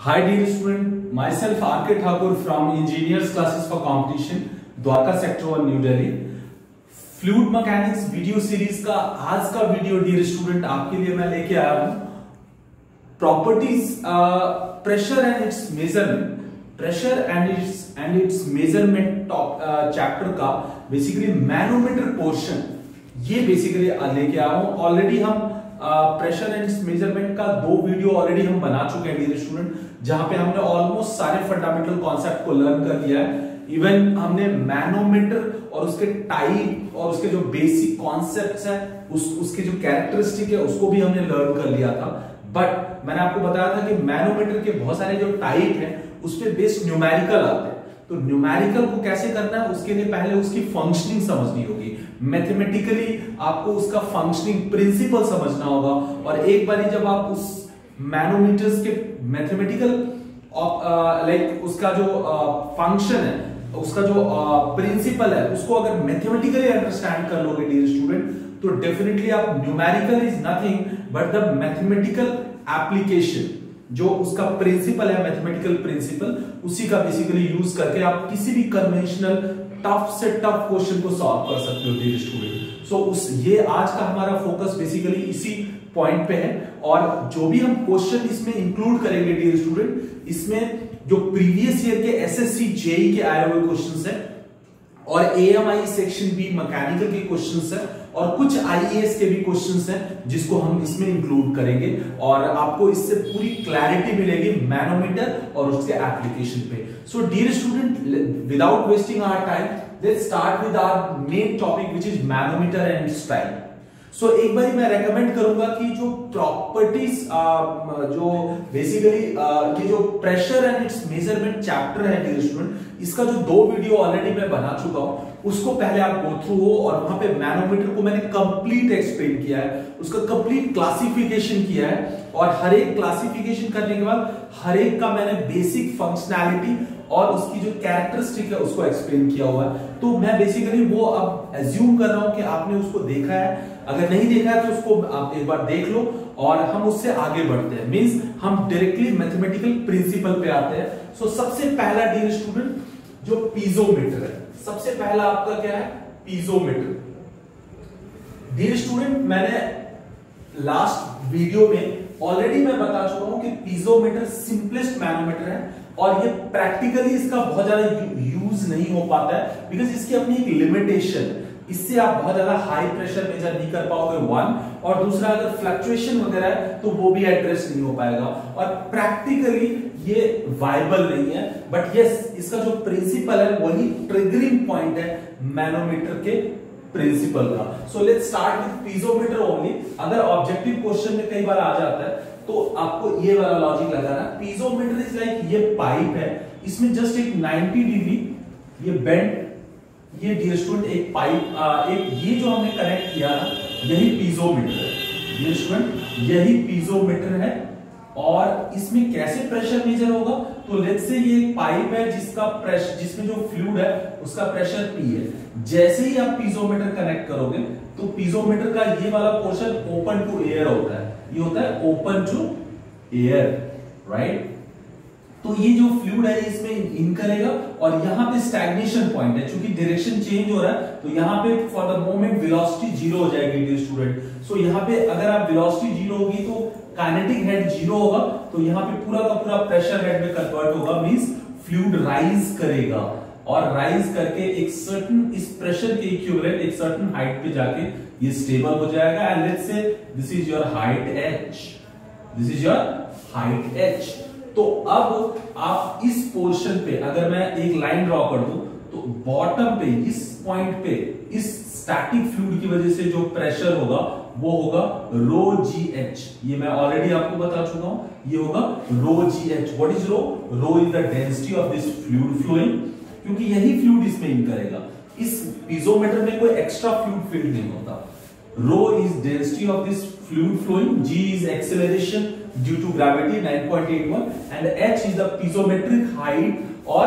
Hi dear student, myself R.K. Thakur from Engineers Classes for Competition, Dwarka sector 1 new Delhi. Fluid mechanics video series का आज का video dear student आपके लिए मैं लेके आया हूं properties pressure and its measurement. Pressure and its measurement chapter का बेसिकली मैनोमीटर पोर्शन ये बेसिकली लेके आया हूं। ऑलरेडी हम प्रेशर एंड मेजरमेंट का 2 वीडियो ऑलरेडी हम बना चुके हैं डियर स्टूडेंट, जहां पे हमने ऑलमोस्ट सारे फंडामेंटल कॉन्सेप्ट को लर्न कर लिया है। इवन हमने मैनोमीटर और उसके टाइप और उसके जो बेसिक कॉन्सेप्ट्स हैं उसके जो कैरेक्टरिस्टिक है उसको भी हमने लर्न कर लिया था। बट मैंने आपको बताया था कि मैनोमीटर के बहुत सारे जो टाइप हैं उस पे बेस्ड न्यूमेरिकल आते हैं। तो न्यूमेरिकल को कैसे करना है उसके लिए पहले उसकी फंक्शनिंग समझनी होगी, मैथमेटिकली आपको उसका फंक्शनिंग प्रिंसिपल समझना होगा। और एक बार जब आप उस मैनोमीटर्स के मैथमेटिकल लाइक उसका जो फंक्शन है, उसका जो प्रिंसिपल है, उसको अगर मैथमेटिकली अंडरस्टैंड कर लोगे डियर स्टूडेंट, तो डेफिनेटली आप numerical is nothing but the mathematical application, जो उसका प्रिंसिपल है मैथमेटिकल प्रिंसिपल, उसी का बेसिकली यूज करके आप किसी भी कन्वेंशनल टफ से टफ क्वेश्चन को सॉल्व कर सकते हो डियर स्टूडेंट। सो ये आज का हमारा फोकस बेसिकली इसी पॉइंट पे है। और जो भी हम क्वेश्चन इसमें इंक्लूड करेंगे डियर स्टूडेंट, इसमें जो प्रीवियस ईयर के एसएससी जेई के आए हुए क्वेश्चंस हैं और एएमआई सेक्शन बी मैकेनिकल के क्वेश्चंस हैं और कुछ आईएएस के भी क्वेश्चंस हैं जिसको हम इसमें इंक्लूड करेंगे। और आपको इससे पूरी क्लैरिटी मिलेगी मैनोमीटर और उसके एप्लीकेशन पे। So dear student, without wasting our time, let's start with our main topic which is manometer and style. So एक बार मैं रेकमेंड करूंगा कि जो प्रॉपर्टीज जो बेसिकली ये जो pressure and its measurement chapter है डियर स्टूडेंट, इसका जो 2 वीडियो ऑलरेडी मैं बना चुका हूं, उसको पहले आप गो थ्रू हो। और वहां पे मैनोमीटर को मैंने कंप्लीट एक्सप्लेन किया है, उसका कंप्लीट क्लासिफिकेशन किया है और हर एक क्लासिफिकेशन करने के बाद हर एक का मैंने बेसिक फंक्शनैलिटी और उसकी जो कैरेक्टरिस्टिक है उसको एक्सप्लेन किया हुआ है। तो मैं बेसिकली वो अब एज्यूम कर रहा हूं कि आपने उसको देखा है। अगर नहीं देखा है तो उसको आप एक बार देख लो और हम उससे आगे बढ़ते हैं, मींस हम डायरेक्टली मैथमेटिकल प्रिंसिपल पे आते हैं। सो सबसे पहला डियर स्टूडेंट जो पीजोमीटर है, सबसे पहला आपका क्या है, पीजोमीटर। डियर स्टूडेंट, मैंने लास्ट वीडियो में ऑलरेडी मैं बता चुका हूं कि पीजोमीटर सिंपलेस्ट मैनोमीटर है और ये प्रैक्टिकली इसका बहुत ज्यादा यूज नहीं हो पाता है बिकॉज इसकी अपनी एक लिमिटेशन है। इससे आप बहुत ज्यादा हाई प्रेशर मेजर नहीं कर पाओगे, 1, और दूसरा अगर फ्लक्चुएशन वगैरह है तो वो भी एड्रेस नहीं हो पाएगा और प्रैक्टिकली ये वायबल नहीं है। बट यस, इसका जो प्रिंसिपल है वही ट्रिगरिंग पॉइंट है मैनोमीटर के प्रिंसिपल का। So let's start with piezometer only. अगर ऑब्जेक्टिव क्वेश्चन में कई बार आ जाता है तो आपको ये वाला लॉजिक लगाना, पीजोमीटर इज लाइक ये पाइप है, इसमें जस्ट एक 90 डिग्री ये बेंड, ये डियर स्टूडेंट एक पाइप एक ये जो हमने कनेक्ट किया ना, यही पीजोमीटर है डियर स्टूडेंट, यही पीजोमीटर है। और इसमें कैसे प्रेशर मेजर होगा, तो लेट्स से ये एक पाइप है जिसका प्रेशर, जिसमें जो फ्लूइड है उसका प्रेशर P है। जैसे ही आप पीजोमीटर कनेक्ट करोगे तो पीजोमीटर का ये वाला पोर्शन ओपन टू एयर होता है, ये होता है ओपन टू एयर, राइट। तो ये जो फ्लूइड है इसमें इन करेगा और यहाँ पे स्टैग्नेशन पॉइंट है, क्योंकि डायरेक्शन चेंज हो रहा है तो यहाँ पे फॉर द मोमेंट वेलोसिटी 0 हो जाएगी डियर स्टूडेंट। सो यहाँ पे अगर आप वेलोसिटी 0 होगी तो काइनेटिक हेड 0 होगा, तो यहाँ पे पूरा का पूरा प्रेशर हेड में कन्वर्ट होगा, मींस फ्लूइड राइज करेगा और राइज करके एक सर्टेन इस प्रेशर के इक्विवेलेंट एक सर्टेन हाइट पे जाके ये स्टेबल हो जाएगा। And let's say this is your height h, this is your height h। तो अब आप इस पोर्शन पे अगर मैं एक लाइन ड्रॉ कर दूं तो बॉटम पे इस पॉइंट पे इस स्टैटिक फ्लूइड की वजह से जो प्रेशर होगा वो होगा रो GH। ये मैं ऑलरेडी आपको बता चुका हूं, ये होगा rho GH। What is rho? Rho is the density of this fluid flowing, क्योंकि यही फ्लूइड इसमें इन करेगा। इस पीजोमीटर में कोई एक्स्ट्रा फ्लूइड फील्ड नहीं होता। Rho is density of this fluid flowing, G is acceleration due to gravity 9.81 and h is the piezometric height और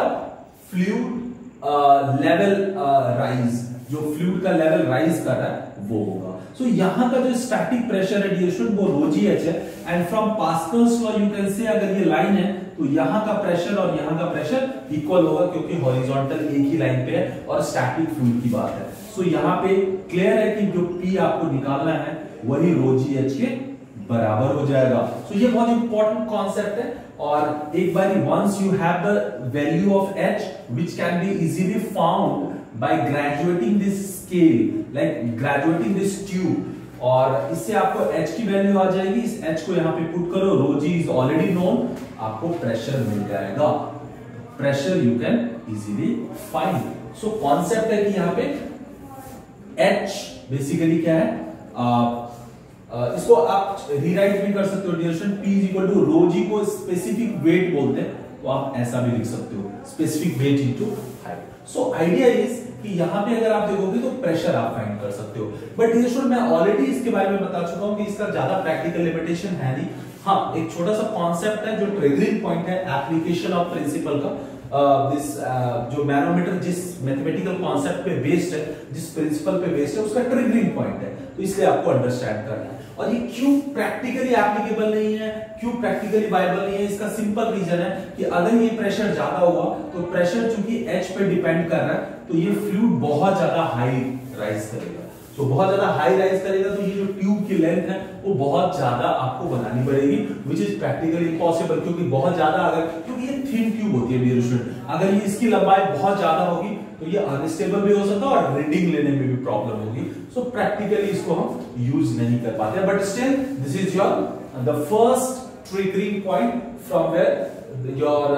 fluid level rise, जो फ्लूइड का लेवल राइज कर रहा है वो होगा। सो यहाँ का जो स्टैटिक प्रेशर है डियर स्टूडेंट वो रो जी एच है। And from Pascal's law you can say अगर ये लाइन है तो यहाँ का प्रेशर और यहाँ का प्रेशर इक्वल होगा क्योंकि हॉरिजॉन्टल एक ही लाइन पे है और स्टैटिक फ्लूइड की बात है। सो यहाँ पे क्लियर है कि जो P आपको निकालना है वही रो जी एच के बराबर हो जाएगा। सो ये बहुत इंपॉर्टेंट कॉन्सेप्ट है और एक बार once you have the value of H which can be easily found by graduating this scale like graduating this tube, और इससे आपको H की वैल्यू आ जाएगी। इस H को यहाँ पे पुट करो, rho G is already known, आपको प्रेशर मिल जाएगा। Pressure you can easily find. So concept है कि यहाँ पे H बेसिकली क्या है, इसको आप रीराइट भी कर सकते हो dear student, P is equal to rho G को स्पेसिफिक वेट बोलते हैं तो आप ऐसा भी लिख सकते हो, specific weight into height. So idea is कि यहां पे अगर आप देखोगे तो प्रेशर आप फाइंड कर सकते हो, बट डियर स्टूडेंट मैं ऑलरेडी इसके बारे में बता चुका हूं कि इसका ज्यादा प्रैक्टिकल लिमिटेशन है नहीं। हाँ, एक छोटा सा कॉन्सेप्ट है जो ट्रिगरिंग पॉइंट है एप्लीकेशन ऑफ प्रिंसिपल का। दिस जो मैनोमीटर जिस मैथमेटिकल कॉन्सेप्ट पे बेस्ड है, जिस प्रिंसिपल पे बेस्ड है, उसका ट्रिगरिंग पॉइंट है, तो इसलिए आपको अंडरस्टैंड करना है। और ये क्यों प्रैक्टिकली एप्लीकेबल नहीं है, क्यों प्रैक्टिकली वायबल नहीं है, इसका सिंपल रीजन है कि अगर ये प्रेशर ज्यादा हुआ तो प्रेशर चूंकि H पे डिपेंड कर रहा है तो ये फ्लूइड बहुत ज्यादा हाई राइज करेगा। तो बहुत ज्यादा हाई राइज करेगा तो ये जो ट्यूब की लेंथ है वो बहुत ज्यादा आपको बनानी पड़ेगी, विच इज प्रैक्टिकली इम्पॉसिबल, क्योंकि बहुत ज्यादा अगर, क्योंकि ये थिन ट्यूब होती है डियर स्टूडेंट, अगर ये इसकी लंबाई बहुत ज्यादा होगी तो ये अनस्टेबल भी हो सकता है और रीडिंग लेने में भी प्रॉब्लम होगी। सो प्रैक्टिकली इसको हम यूज नहीं कर पाते, but still this is your the first triggering point from where your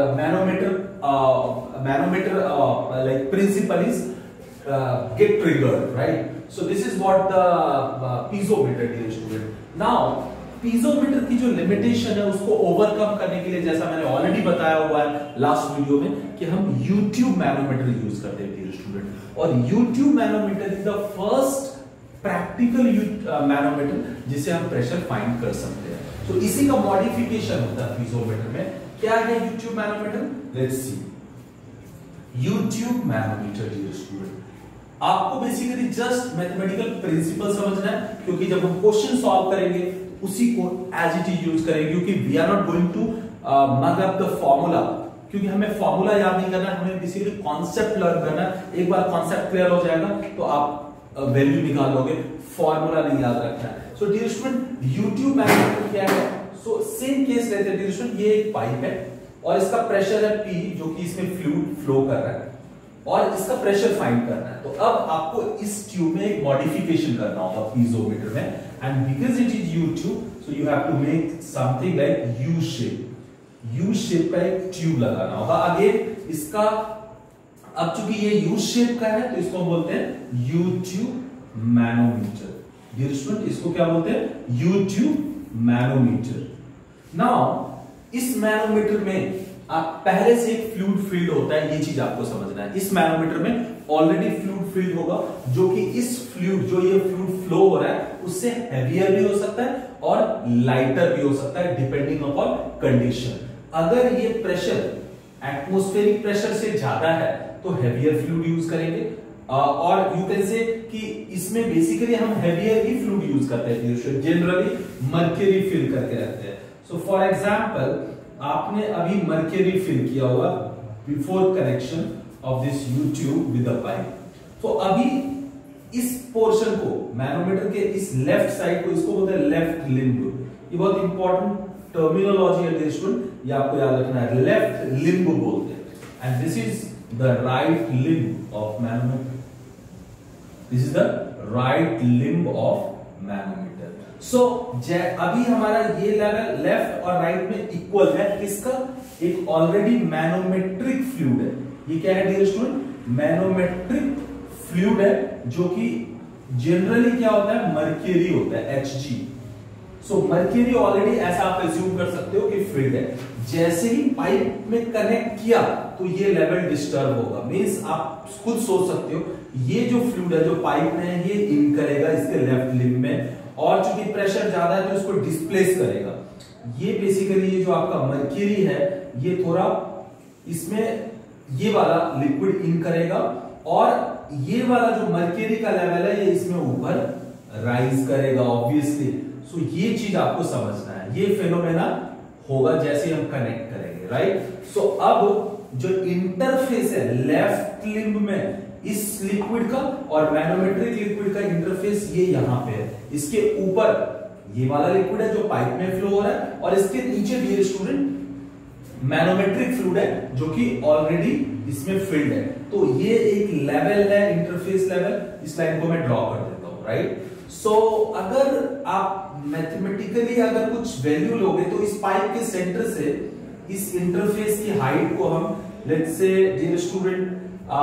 manometer like principle is get triggered, right? So this is what the piezometer dear student. Now piezometer की जो limitation है उसको overcome करने के लिए, जैसा मैंने already बताया हुआ है लास्ट वीडियो में, कि हम YouTube मैनोमीटर यूज करते हैं डियर स्टूडेंट, और YouTube manometer is the first practical manometer जिसे हम प्रेशर फाइंड कर सकते हैं। तो इसी का मॉडिफिकेशन होता है पीजोमीटर में। क्या है YouTube manometer? Let's see. YouTube manometer dear student, आपको बेसिकली जस्ट मैथमेटिकल प्रिंसिपल समझना है, क्योंकि जब हम क्वेश्चन सॉल्व करेंगे उसी को एज इट इज यूज करेंगे, क्योंकि we are not going to mug up the formula, क्योंकि हमें फॉर्मूला याद नहीं करना, हमें बेसिकली कॉन्सेप्ट लर्न करना है। एक बार कॉन्सेप्ट क्लियर हो जाएगा तो आप वैल्यू निकाल लोगे, फॉर्मूला नहीं याद रखना है। So dear student YouTube manometer क्या है? सो सेम केस लेते हैं डियर स्टूडेंट, ये एक पाइप है और इसका प्रेशर है P, जो कि इसमें फ्लूइड फ्लो कर रहा है, और इसका प्रेशर फाइंड करना है। तो अब आपको इस ट्यूब में एक मॉडिफिकेशन करना होगा पीजोमीटर में, and because it is YouTube, so you have to make something like U shape का एक ट्यूब लगाना होगा। अगेन इसका, अब चूंकि ये यू शेप का है तो इसको बोलते हैं YouTube मैनोमीटर। डियर स्टूडेंट, इसको क्या बोलते हैं? YouTube manometer. नाउ इस मैनोमीटर में आप पहले से एक फ्लूइड फील्ड होता है, ये चीज आपको समझना है। इस मैनोमीटर में ऑलरेडी फ्लूइड फील्ड होगा, जो कि इस फ्लूइड, जो ये फ्लूइड फ्लो हो रहा है उससे हेवियर भी हो सकता है और लाइटर भी हो सकता है डिपेंडिंग अपॉन कंडीशन। अगर ये प्रेशर एटमॉस्फेरिक प्रेशर से ज्यादा है तो हेवियर फ्लूइड यूज करेंगे, और यू कैन से कि इसमें बेसिकली हम हेवियर ही फ्लूइड यूज करते हैं, जनरली मर्क्यूरी फिल करके रखते हैं। सो फॉर एग्जांपल, आपने अभी मर्क्यूरी फिल किया हुआ before connection of this YouTube with a pipe. तो अभी इस पोर्शन को, मैनोमीटर के इस लेफ्ट साइड को, इसको बोलते हैं लेफ्ट लिम्ब। ये बहुत इंपॉर्टेंट टर्मिनोलॉजी है डियर स्टूडेंट, ये आपको याद रखना है, लेफ्ट लिम्ब बोलते हैं, and this is the right limb of manometer. This is the right limb of manometer. So अभी हमारा ये लेवल लेफ्ट और राइट में इक्वल है, किसका? एक ऑलरेडी मैनोमेट्रिक फ्लूइड है। ये क्या है डियर स्टूडेंट? मैनोमेट्रिक फ्लूइड है, जो कि जनरली क्या होता है? मर्क्यूरी होता है, Hg। सो मर्क्यूरी ऑलरेडी ऐसा आप एज्यूम कर सकते हो कि फील्ड है। जैसे ही पाइप में कनेक्ट किया तो ये लेवल डिस्टर्ब होगा, मींस आप खुद सोच सकते हो, ये जो फ्लूइड है जो पाइप में है ये इन करेगा इसके लेफ्ट लिम्ब में, और चूंकि प्रेशर ज्यादा है तो इसको डिस्प्लेस करेगा। ये बेसिकली ये जो आपका मर्क्यूरी है ये थोड़ा इसमें ये वाला लिक्विड इन करेगा, और ये वाला जो मर्क्यूरी का लेवल है ये इसमें ऊपर राइज करेगा ऑब्वियसली। सो ये चीज आपको समझना है, ये फेनोमेना होगा जैसे हम कनेक्ट करेंगे, राइट। सो अब जो इंटरफेस है लेफ्ट लिम्ब में इस लिक्विड का और मैनोमेट्रिक लिक्विड का इंटरफेस ये यहां पे है। इसके ऊपर ये वाला लिक्विड है जो पाइप में फ्लो हो रहा है और इसके नीचे डियर स्टूडेंट मैनोमेट्रिक फ्लूइड है जो कि ऑलरेडी इसमें फिल्ड है। तो ये एक लेवल है, इंटरफेस लेवल। इस लाइन को मैं ड्रॉ कर देता हूं, राइट। सो अगर आप मैथमेटिकली अगर कुछ वैल्यू लोगे तो इस पाइप के सेंटर से इस इंटरफेस की हाइट को हम लेट्स से डियर स्टूडेंट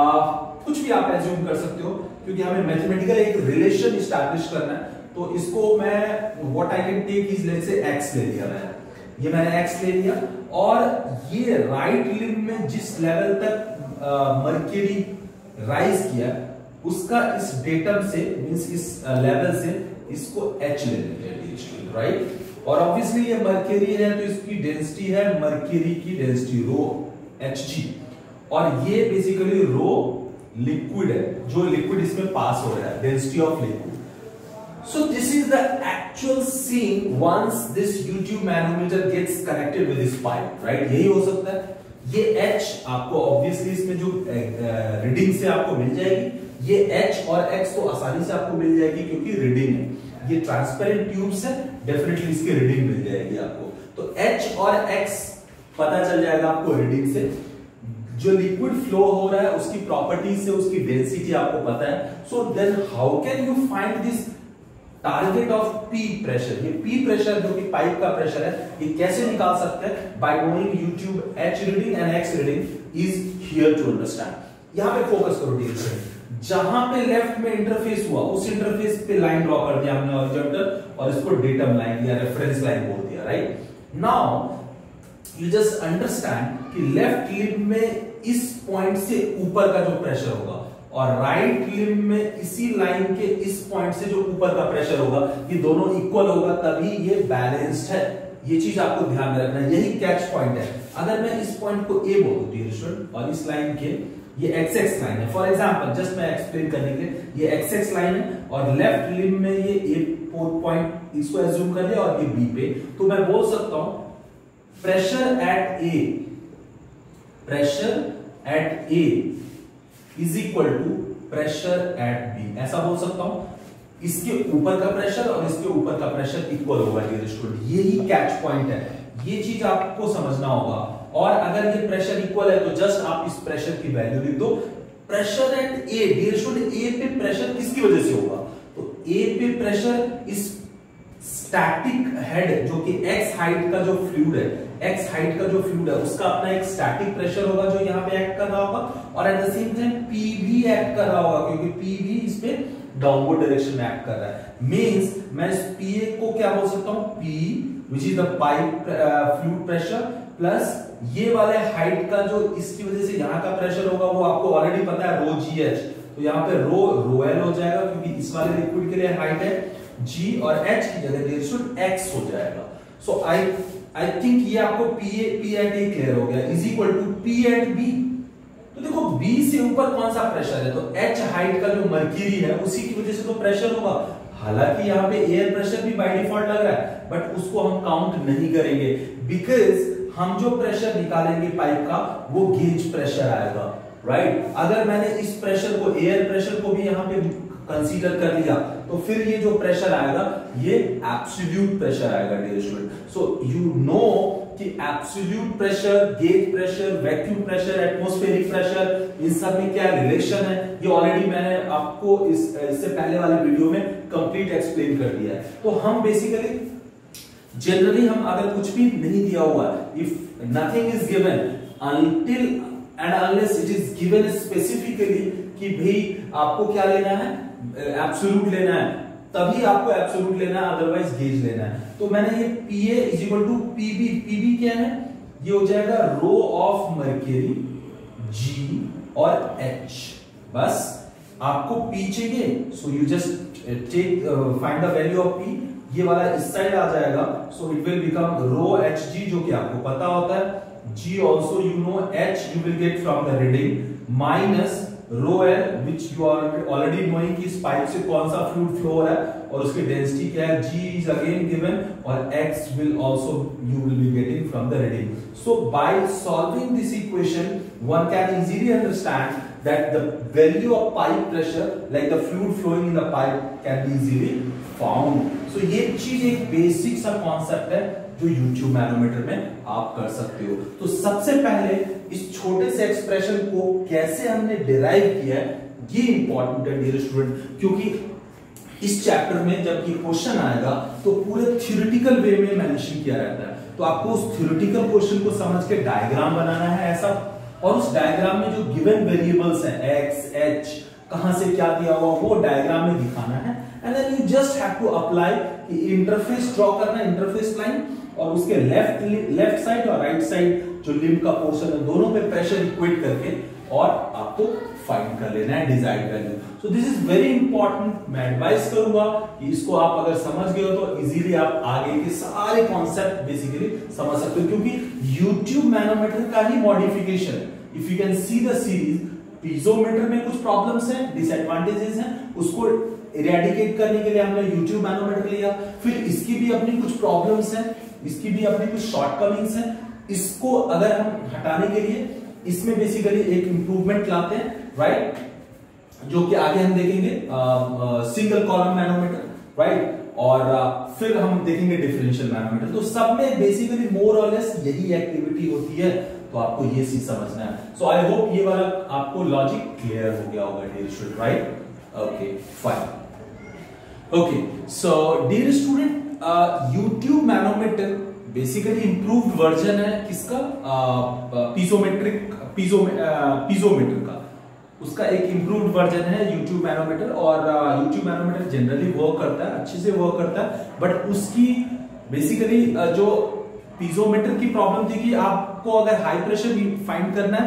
कुछ भी आप एज्यूम कर सकते हो, क्योंकि हमें मैथमेटिकल एक रिलेशन इस्टैब्लिश करना है। तो इसको मैं what I can take is let's say x ले लिया, मैंने x ले लिया और ये राइट लिम्ब में जिस लेवल तक मर्क्यूरी राइज किया उसका इस डेटम से मींस इस लेवल से इसको h ले लेते हैं, राइट। और ऑब्वियसली ये मर्क्यूरी है तो इसकी डेंसिटी है मर्क्यूरी की डेंसिटी रो Hg, और ये बेसिकली रो लिक्विड है जो लिक्विड इसमें पास हो रहा है, density of liquid. So this is the actual scene once this YouTube manometer gets connected with this pipe, right? यही हो सकता है। ये H आपको obviously इसमें जो रीडिंग से आपको मिल जाएगी, ये H और X तो आसानी से आपको मिल जाएगी क्योंकि रीडिंग है। ये ट्रांसपेरेंट ट्यूब्स है, डेफिनेटली इसकी रीडिंग मिल जाएगी आपको। तो H और X पता चल जाएगा आपको रीडिंग से। जो लिक्विड फ्लो हो रहा है उसकी प्रॉपर्टीज से उसकी डेंसिटी आपको पता है। So then how can you find this target of P pressure? ये पी प्रेशर जो कि पाइप का प्रेशर है, ये कैसे निकाल सकते हैं? By knowing U tube H reading and X reading is here to understand. यहां पे फोकस करो डियर फ्रेंड, जहां पे लेफ्ट में इंटरफेस हुआ उस इंटरफेस पे लाइन ड्रॉ कर दिया हमने हॉरिजॉन्टल और इसको डेटम लाइन या रेफरेंस लाइन बोल दिया, right. Now you just understand कि लेफ्ट लिम्ब में इस पॉइंट से ऊपर का जो प्रेशर होगा और राइट लिम्ब में इसी लाइन के इस पॉइंट से जो ऊपर का प्रेशर होगा, ये दोनों इक्वल होगा तभी ये बैलेंस्ड है। ये चीज आपको ध्यान में रखना है, यही कैच पॉइंट है। अगर मैं इस पॉइंट को ए बोलूं डियर स्टूडेंट और इस लाइन के ये एक्स लाइन है, फॉर एग्जांपल जस्ट मैं एक्सप्लेन करने के लिए, ये एक्स लाइन है और लेफ्ट लिम्ब में ये ए पॉइंट इसको एज्यूम कर लिया और ये बी पे, तो मैं बोल सकता हूं pressure at A is equal to pressure at B, ऐसा बोल सकता हूं। इसके ऊपर का प्रेशर और इसके ऊपर का प्रेशर इक्वल होगा डियर स्टूडेंट, यही कैच पॉइंट है। ये चीज आपको समझना होगा। और अगर ये प्रेशर इक्वल है तो जस्ट आप इस प्रेशर की वैल्यू लिख दो। Pressure at A dear student, A पे प्रेशर किसकी वजह से होगा? तो ए पे प्रेशर इस स्टैटिक हेड जो कि एक्स हाइट का जो फ्लूइड है, एक्स हाइट का जो फ्लूइड है उसका अपना एक स्टैटिक प्रेशर होगा जो यहाँ पे एक्ट कर रहा होगा, और at the same time P भी एक्ट कर रहा होगा क्योंकि पी भी इस पे डाउनवर्ड डायरेक्शन में एक्ट कर रहा है। मींस मैं इस पीए को क्या बोल सकता हूं? P which is the pipe fluid pressure plus ये वाले हाइट का जो इसकी वजह से यहाँ का प्रेशर होगा वो आपको ऑलरेडी पता है, रो जी एच। तो यहाँ पे रो एल हो जाएगा क्योंकि इस वाले लिक्विड के लिए हाइट है जी और एच की जगह डियर स्टूडेंट एक्स हो जाएगा। सो आई थिंक ये आपको पी एट ए क्लियर हो गया, is equal to P at B. तो देखो बी से ऊपर कौन सा प्रेशर है? तो एच हाइट का जो मर्क्यूरी है उसी की वजह से तो प्रेशर होगा। हालांकि यहाँ पे एयर प्रेशर भी बाय डिफॉल्ट लग रहा है बट उसको हम काउंट नहीं करेंगे बिकॉज हम जो प्रेशर निकालेंगे पाइप का वो गेज प्रेशर आएगा, राइट। अगर मैंने इस प्रेशर को, एयर प्रेशर को भी यहाँ पे कंसीडर कर लिया तो फिर ये जो प्रेशर आएगा ये एब्सोल्यूट प्रेशर आएगा dear student. So you know कि absolute pressure, gauge pressure, vacuum pressure, atmospheric pressure, इन सब में क्या रिलेशन है ये ऑलरेडी मैंने आपको इससे पहले वाले वीडियो में कंप्लीट एक्सप्लेन कर दिया है। तो हम बेसिकली जनरली हम अगर कुछ भी नहीं दिया हुआ, if nothing is given until and unless it is given specifically कि भाई आपको क्या लेना है, एब्सोल्यूट लेना है, तभी आपको एब्सोल्यूट लेना है, अदरवाइज गेज लेना है। तो मैंने ये PA is equal to PB, PB क्या है? ये हो जाएगा रो ऑफ मर्क्यूरी जी और एच। बस आपको पी चाहिए, so you just take find the value of P. ये वाला इस साइड आ जाएगा, so it will become rho H G जो कि आपको पता होता है, G also you know, H you will get from the reading minus rho L which you are already knowing कि इस पाइप से कौन सा फ्लूइड फ्लो हो रहा है और उसकी डेंसिटी क्या है, G is again given और X will also you will be getting from the reading. So by solving this equation one can easily understand that the value of pipe pressure like the fluid flowing in the pipe can be easily found. So ये चीज एक basic सा concept है जो YouTube manometer में आप कर सकते हो। तो सबसे पहले इस छोटे से एक्सप्रेशन को कैसे हमने डिराइव किया है ये इंपॉर्टेंट है डियर स्टूडेंट, क्योंकि इस चैप्टर में जब ये क्वेश्चन आएगा तो पूरे थ्योरेटिकल वे में मेंशन किया रहता है। तो आपको उस थ्योरेटिकल क्वेश्चन को समझ के डायग्राम बनाना है ऐसा, और उस डायग्राम में जो गिवन वेरिएबल्स हैं x, h, कहां से क्या दिया हुआ वो डायग्राम में दिखाना है। And then you just have to apply interface draw करना, इंटरफेस लाइन, और उसके लेफ्ट साइड और राइट साइड जो लिम्ब का पोर्शन है दोनों पे प्रेशर इक्वेट करके और आपको फाइंड कर लेना है desired value. So this is very important. मैं एडवाइस करूंगा कि इसको आप अगर समझ गए हो तो इजीली आप आगे के सारे कॉन्सेप्ट बेसिकली समझ सकते हो, क्योंकि YouTube मैनोमीटर का ही मॉडिफिकेशन है। If you can see the series, piezometer में कुछ प्रॉब्लम्स हैं, डिसएडवांटेजेस हैं, उसको इरेडिकेट करने के लिए हमने YouTube मैनोमीटर लिया। फिर इसकी भी अपनी कुछ प्रॉब्लम्स हैं, इसकी भी अपनी कुछ शॉर्टकमिंग्स हैं। इसको अगर हम हटाने के लिए इसमें बेसिकली एक इंप्रूवमेंट लाते हैं, राइट, जो कि आगे हम देखेंगे सिंगल कॉलम मैनोमीटर, राइट, और फिर हम देखेंगे डिफरेंशियल मैनोमीटर। तो सब में बेसिकली मोर और लेस यही एक्टिविटी होती है, तो आपको ये चीज समझना है। सो आई होप ये वाला आपको लॉजिक क्लियर हो गया होगा dear student, right? Okay fine. Okay so dear student, YouTube manometer basically improved version है किसका, पीजोमीटर का। उसका एक इंप्रूव्ड वर्जन है YouTube मैनोमीटर, और YouTube मैनोमीटर जनरली वर्क करता है, अच्छे से वर्क करता है, बट उसकी बेसिकली जो पीजोमीटर की प्रॉब्लम थी कि आपको अगर हाई प्रेशर फाइंड करना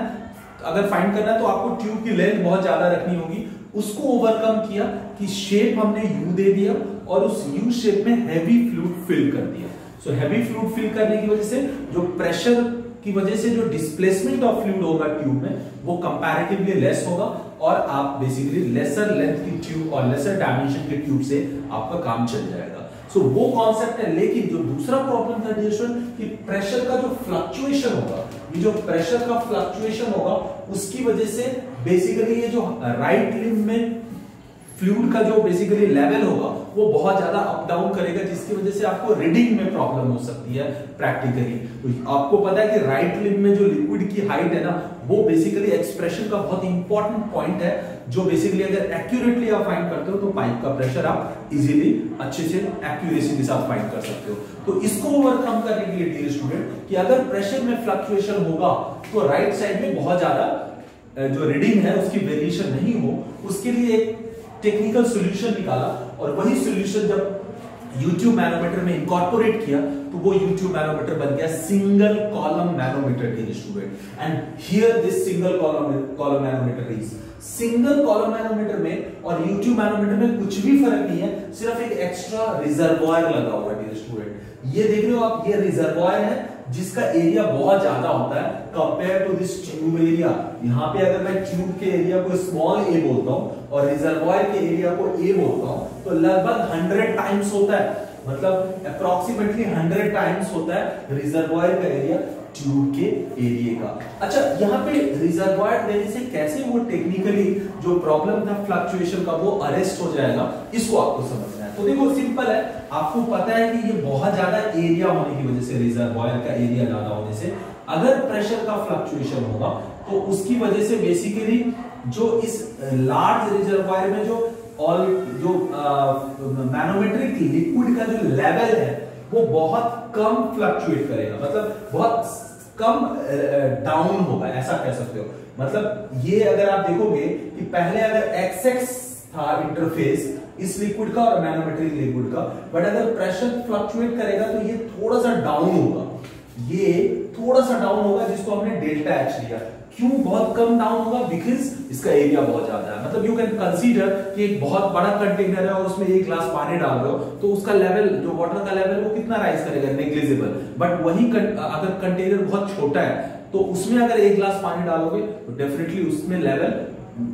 है तो आपको ट्यूब की लेंथ बहुत ज्यादा रखनी होगी। उसको ओवरकम किया कि शेप हमने U दे दिया और उस U शेप में हैवी फ्लूइड फिल कर दिया। सो हैवी फ्लूइड फिल करने की वजह से जो प्रेशर की वजह से जो डिस्प्लेसमेंट ऑफ फ्लूइड होगा ट्यूब में वो कंपैरेटिवली लेस होगा, और आप बेसिकली लेसर लेंथ की ट्यूब और लेसर डायमेंशन के ट्यूब से आपका काम चल जाएगा। सो वो कॉन्सेप्ट है। लेकिन जो दूसरा प्रॉब्लम था डियर स्टूडेंट कि प्रेशर का जो फ्लक्चुएशन होगा, ये जो प्रेशर का फ्लक्चुएशन होगा उसकी वजह से बेसिकली ये जो राइट लिम्ब में फ्लूइड का जो बेसिकली लेवल होगा वो बहुत ज्यादा अप डाउन करेगा, जिसकी वजह से आपको रीडिंग में प्रॉब्लम हो सकती है प्रैक्टिकली। तो आपको पता है कि राइट लिम्ब में जो लिक्विड की हाइट है ना, वो बेसिकली एक्सप्रेशन का बहुत इंपॉर्टेंट पॉइंट है, जो बेसिकली अगर एक्यूरेटली आप फाइंड करते हो तो पाइप का प्रेशर आप इजीली अच्छे से एक्यूरेसी के साथ फाइंड कर सकते हो। तो इसको ओवरकम करने के लिए डियर स्टूडेंट कि अगर प्रेशर में फ्लक्चुएशन होगा तो राइट साइड में बहुत ज्यादा जो रीडिंग है उसकी वेरिएशन नहीं हो, उसके लिए एक टेक्निकल सॉल्यूशन निकाला, और वही सॉल्यूशन जब YouTube मैनोमीटर में इनकॉर्पोरेट किया तो वो YouTube मैनोमीटर बन गया single column manometer dear student. And here this single column manometer is, single column manometer में और YouTube मैनोमीटर में कुछ भी फर्क नहीं है, सिर्फ एक एक्स्ट्रा रिजर्वॉयर लगा हुआ है डियर स्टूडेंट। ये देख रहे हो आप, ये रिजर्वॉयर है जिसका एरिया बहुत ज्यादा होता है compare to this tube area. यहाँ पे अगर मैं ट्यूब के एरिया को स्मॉल ए बोलता हूँ और रिजर्वॉयर के एरिया को ए बोलता हूँ तो लगभग 100 टाइम्स होता है, मतलब अप्रोक्सीमेटली 100 टाइम्स होता है रिजर्वॉयर का एरिया ट्यूब के एरिया का। अच्छा, यहाँ पे रिजर्वॉयर देने से कैसे वो टेक्निकली जो प्रॉब्लम था फ्लक्चुएशन का वो अरेस्ट हो जाएगा, इसको आपको समझना है। तो देखो सिंपल है, आपको पता है कि ये बहुत ज्यादा एरिया होने की वजह से, रिजर्वॉयर का एरिया ज्यादा होने से अगर प्रेशर का फ्लक्चुएशन होगा तो उसकी वजह से बेसिकली जो इस लार्ज रिजर्वॉयर में जो मैनोमेट्रिक लिक्विड का जो लेवल है वो बहुत कम फ्लक्चुएट करेगा, मतलब बहुत कम डाउन होगा, ऐसा कह सकते हो। मतलब ये अगर आप देखोगे कि पहले अगर XX था इंटरफेस इस लिक्विड का और मैनोमेट्रिक लिक्विड का, बट अगर प्रेशर फ्लक्चुएट करेगा तो ये थोड़ा सा डाउन होगा, ये थोड़ा सा डाउन होगा, जिसको हमने डेल्टा H लिया। क्यों बहुत कम डाउन होगा? बिकॉज इसका एरिया बहुत ज्यादा है। मतलब यू कैन कंसीडर कि एक बहुत बड़ा कंटेनर है और उसमें 1 ग्लास पानी डाल रहे हो तो उसका लेवल, जो वाटर का लेवल, वो कितना राइज करेगा? नेग्लिजिबल। बट वही अगर कंटेनर बहुत छोटा है तो उसमें अगर 1 ग्लास पानी डालोगे तो डेफिनेटली उसमें लेवल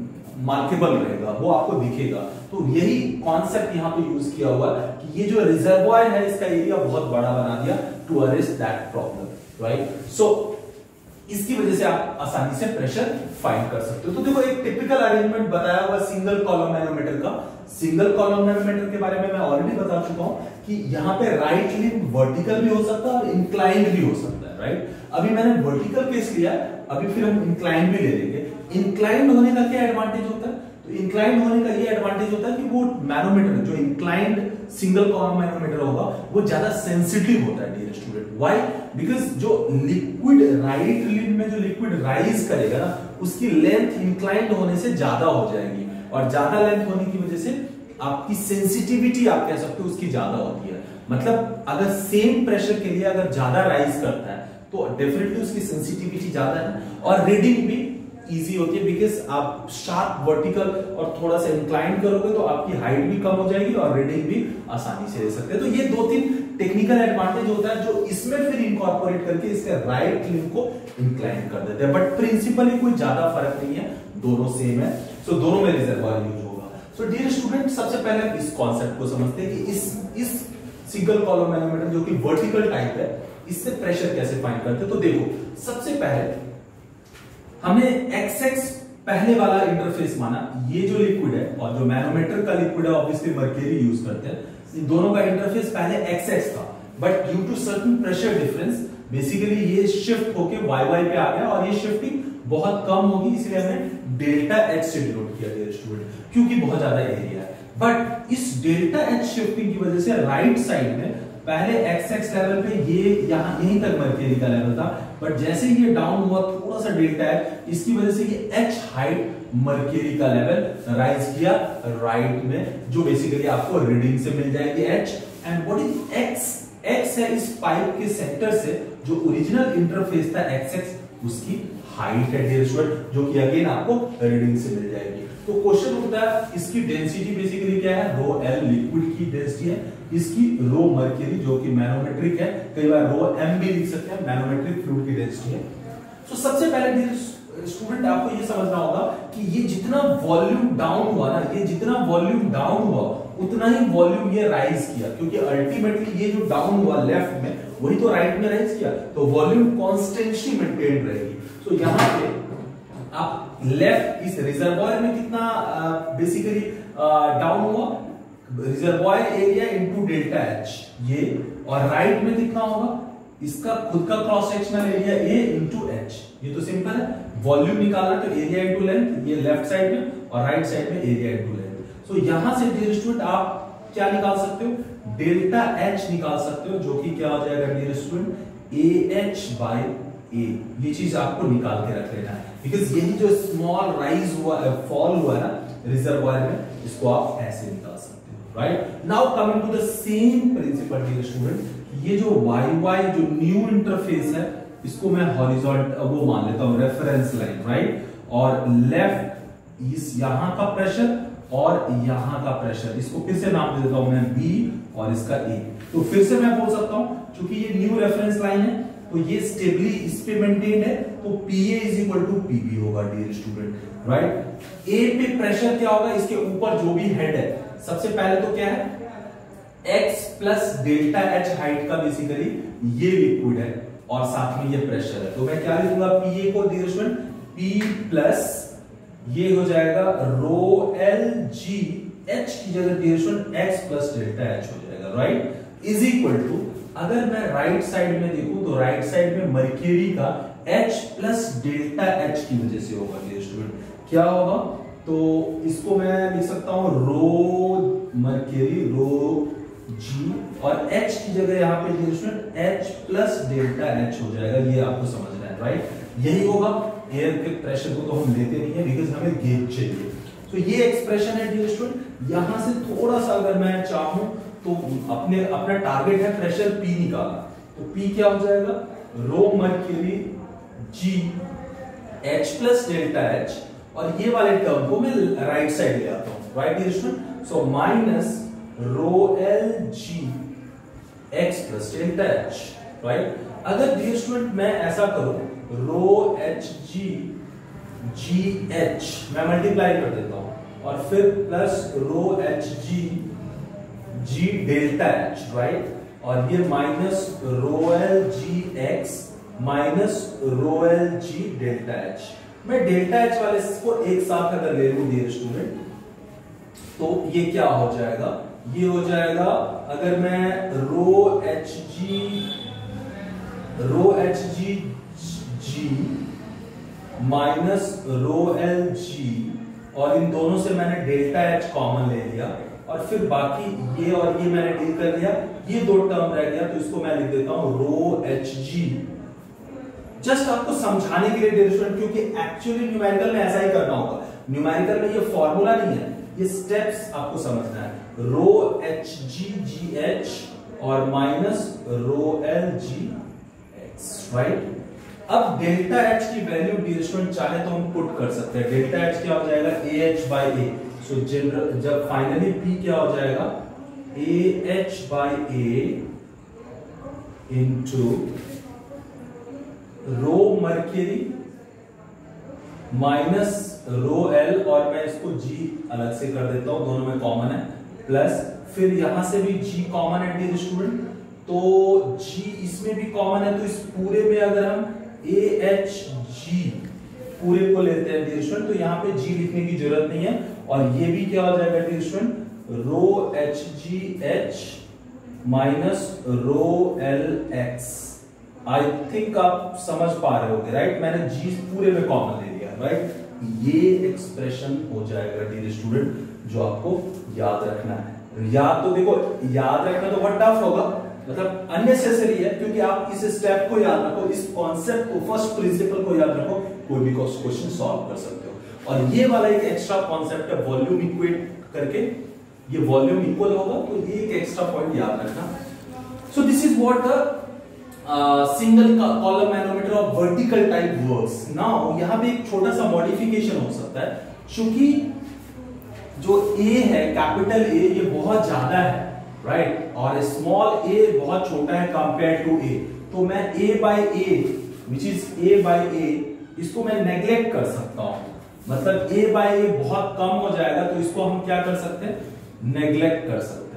मार्केबल रहेगा, वो आपको दिखेगा। तो यही कॉन्सेप्ट यहाँ पे यूज किया हुआ है कि ये जो रिजर्वॉयर है इसका एरिया बहुत बड़ा बना दिया to arrest that problem, right. So इसकी वजह से आप आसानी से प्रेशर फाइंड कर सकते हो। तो देखो एक टिपिकल अरेंजमेंट बताया हुआ सिंगल कॉलम मैनोमीटर का। सिंगल कॉलम मैनोमीटर के बारे में मैं ऑलरेडी बता चुका हूं कि यहाँ पे राइट लिंब वर्टिकल भी हो सकता है और इंक्लाइंड भी हो सकता है, राइट। अभी मैंने वर्टिकल केस लिया, अभी फिर हम इंक्लाइंड भी ले लेंगे। इंक्लाइंड होने का क्या एडवांटेज होता है? तो इंक्लाइंड होने का ये एडवांटेज होता है कि वो मैनोमीटर जो इंक्लाइंड सिंगल कॉलम मैनोमीटर होगा वो ज्यादा सेंसिटिव होता है डियर स्टूडेंट। व्हाई? बिकॉज जो लिक्विड राइट लिंब में जो लिक्विड राइज करेगा ना उसकी लेंथ इंक्लाइंड होने से ज्यादा हो जाएगी, और ज्यादा लेंथ होने की वजह से आपकी सेंसिटिविटी आप कह सकते हो उसकी ज्यादा होती है। मतलब अगर सेम प्रेशर के लिए अगर ज्यादा राइज करता है तो डेफिनेटली उसकी सेंसिटिविटी ज्यादा है और रीडिंग भी इजी होती है, बिकॉज आप शार्प वर्टिकल और थोड़ा सा इंक्लाइन करोगे तो आपकी हाइट भी कम हो जाएगी और रीडिंग भी आसानी से ले सकते हैं। तो ये 2-3 टेक्निकल एडवांटेज होता है जो इसमें फिर इंकॉर्पोरेट करके इसके राइट लिंब को इंक्लाइन कर देते हैं। बट प्रिंसिपली कोई ज्यादा फर्क नहीं है, दोनों सेम है। सो दोनों में रिजर्वॉयर यूज होगा। सो डियर स्टूडेंट, सबसे पहले इस कॉन्सेप्ट को समझते हैं कि इस सिंगल कॉलम मैनोमीटर जो कि वर्टिकल टाइप है इससे प्रेशर कैसे फाइंड करते हैं। तो देखो सबसे पहले हमने XX पहले वाला इंटरफेस माना, ये जो लिक्विड है और जो मैनोमीटर का लिक्विड है ऑब्वियसली मर्क्यूरी यूज करते हैं, इन दोनों का इंटरफेस पहले XX था, but due to certain pressure difference basically ये शिफ्ट होके YY पे आ गया और ये शिफ्टिंग बहुत कम होगी, इसलिए हमने डेल्टा H से डिनोट किया डियर स्टूडेंट, क्योंकि बहुत ज्यादा एरिया है। बट इस डेल्टा H शिफ्टिंग की वजह से राइट साइड में पहले XX लेवल पे ये यहीं तक मर्क्यूरी का लेवल था, बट जैसे ये डाउन हुआ थोड़ा सा डेल्टा है, इसकी वजह से ये H हाइट मर्क्यूरी का लेवल राइज किया राइट में, जो बेसिकली आपको रीडिंग से मिल जाएगी H। And what is X? X है इस पाइप के सेंटर से जो ओरिजिनल इंटरफेस था XX उसकी हाइट है डियर स्टूडेंट, जो कि अगेन आपको रीडिंग से मिल जाएगी। तो क्वेश्चन उठता है इसकी डेंसिटी बेसिकली क्या है? रो L लिक्विड की डेंसिटी है, इसकी रो मर्क्यूरी जो कि मैनोमेट्रिक है, कई बार रो M भी लिख सकते हैं, मैनोमेट्रिक फ्लूइड की डेंसिटी है। तो सबसे पहले डियर स्टूडेंट आपको ये समझना होगा कि ये जितना वॉल्यूम डाउन हुआ ना, ये जितना वॉल्यूम डाउन हुआ उतना ही वॉल्यूम ये राइज किया, क्योंकि अल्टीमेटली ये जो डाउन हुआ लेफ्ट में वही तो राइट में राइज किया, तो वॉल्यूम कॉन्स्टेंसी मेंटेन रहेगी। तो यहाँ पे आप लेफ्ट इस रिजर्वॉयर में कितना बेसिकली डाउन हुआ, reservoir area into delta H ये, और राइट में कितना होगा इसका खुद का cross sectional area A into H। ये तो सिंपल है, वॉल्यूम निकालना तो एरिया इनटू लेंथ, ये लेफ्ट साइड में और राइट साइड में एरिया इनटू लेंथ। सो यहां से डियर स्टूडेंट आप क्या निकाल सकते हो? डेल्टा H निकाल सकते हो, जो कि क्या हो जाएगा dear student? AH by A। ये चीज आपको निकाल के रख लेना है, बिकॉज यही जो स्मॉल राइज हुआ फॉल हुआ ना रिजर्वॉयर में, इसको आप ऐसे निकाल सकते हो, right. Now coming to the same principle dear student, ये जो YY जो न्यू इंटरफेस है इसको मैं हॉरिजॉन्टल वो मान लेता हूं रेफरेंस लाइन, राइट। और लेफ्ट इस यहां का प्रेशर और यहां का प्रेशर, इसको फिर से नाम दे देता हूं मैं B और इसका A। तो फिर से मैं बोल सकता हूं क्योंकि ये न्यू रेफरेंस लाइन है तो ये स्टेबली इस पे मेंटेन है, तो PA is equal to PB होगा डियर स्टूडेंट, राइट। A पे प्रेशर क्या होगा? इसके ऊपर जो भी हेड है, सबसे पहले तो क्या है? X plus delta H height का बेसिकली ये लिक्विड है और साथ में ये प्रेशर है, तो मैं क्या लिखूंगा PA को डियर स्टूडेंट? P प्लस ये हो जाएगा रो L G, H की जगह dear student X plus delta H हो जाएगा, राइट, इज इक्वल टू, अगर मैं राइट साइड में देखूं तो राइट साइड में मर्क्यूरी का H प्लस डेल्टा H की वजह से होगा डियर स्टूडेंट, क्या होगा? तो इसको मैं लिख सकता हूं रो मर्क्यूरी रो G और H की जगह यहाँ पे dear student H plus delta H हो जाएगा, ये आपको समझना है, राइट। यही होगा, एयर के प्रेशर को तो हम लेते नहीं है बिकॉज हमें गेज चाहिए। तो ये एक्सप्रेशन है डियर स्टूडेंट। यहां से थोड़ा सा अगर मैं चाहूं तो अपना टारगेट है प्रेशर P निकालना, तो P क्या हो जाएगा? Rho mercury G H plus delta H, और ये वाले टर्म को मैं राइट साइड ले आता हूं, right dear student. So minus rho L G X plus delta H, right. अगर डियर स्टूडेंट मैं ऐसा करूं rho H G G H मैं मल्टीप्लाई कर देता हूं और फिर plus rho H G delta H, right, और ये minus rho L G X minus rho L G delta H. मैं डेल्टा एच वाले को एक साथ अगर ले लूं डियर स्टूडेंट तो ये क्या हो जाएगा, ये हो जाएगा अगर मैं rho H G G minus rho L G और इन दोनों से मैंने डेल्टा एच कॉमन ले लिया और फिर बाकी ये और ये मैंने डील कर लिया, ये दो टर्म रह गया तो इसको मैं लिख देता हूं रो एच जी। जस्ट आपको समझाने के लिए डियर स्टूडेंट, क्योंकि एक्चुअली न्यूमेरिकल में ऐसा ही करना होगा। न्यूमेरिकल में ये फॉर्मूला नहीं है, ये स्टेप्स आपको समझना है। रो एच जी एच और minus rho L G X, right. अब डेल्टा एच की वैल्यू डियर स्टूडेंट चाहे तो हम पुट कर सकते हैं। डेल्टा एच क्या हो जाएगा, A H by A. So general जब फाइनली पी क्या हो जाएगा, A H by A into rho mercury minus rho L और मैं इसको जी अलग से कर देता हूं, दोनों में कॉमन है, प्लस फिर यहां से भी जी कॉमन है डियर स्टूडेंट, तो जी इसमें भी कॉमन है, तो इस पूरे में अगर हम ए एच जी पूरे को लेते हैं डियर स्टूडेंट तो यहां पे जी लिखने की जरूरत नहीं है और ये भी क्या हो जाएगा dear student, rho H G H minus rho L X. I think आप समझ पा रहे होंगे, राइट। मैंने जी पूरे में कॉमन ले लिया, राइट। ये एक्सप्रेशन हो जाएगा डियर स्टूडेंट जो आपको याद रखना है। याद तो देखो, याद रखना तो बहुत टफ होगा, मतलब अननेसेसरी है, क्योंकि आप इस स्टेप को याद रखो, इस कॉन्सेप्ट को, फर्स्ट प्रिंसिपल को याद रखो, कोई भी क्वेश्चन सॉल्व कर सकते हो। और ये वाला एक एक्स्ट्रा कॉन्सेप्ट है वॉल्यूम इक्वेट करके, ये वॉल्यूम इक्वल होगा तो ये एक एक्स्ट्रा पॉइंट याद रखना। So this is what the single column manometer of vertical type works. Now यहां पे एक छोटा सा मॉडिफिकेशन हो सकता है, क्योंकि जो ए है कैपिटल ए ये बहुत ज्यादा है, राइट, और स्मॉल ए बहुत छोटा है कंपेयर टू ए, तो मैं A by A which is A by A इसको मैं नेग्लेक्ट कर सकता हूं, मतलब ए बाई ए बहुत कम हो जाएगा तो इसको हम क्या कर सकते हैं, नेग्लेक्ट कर सकते हैं।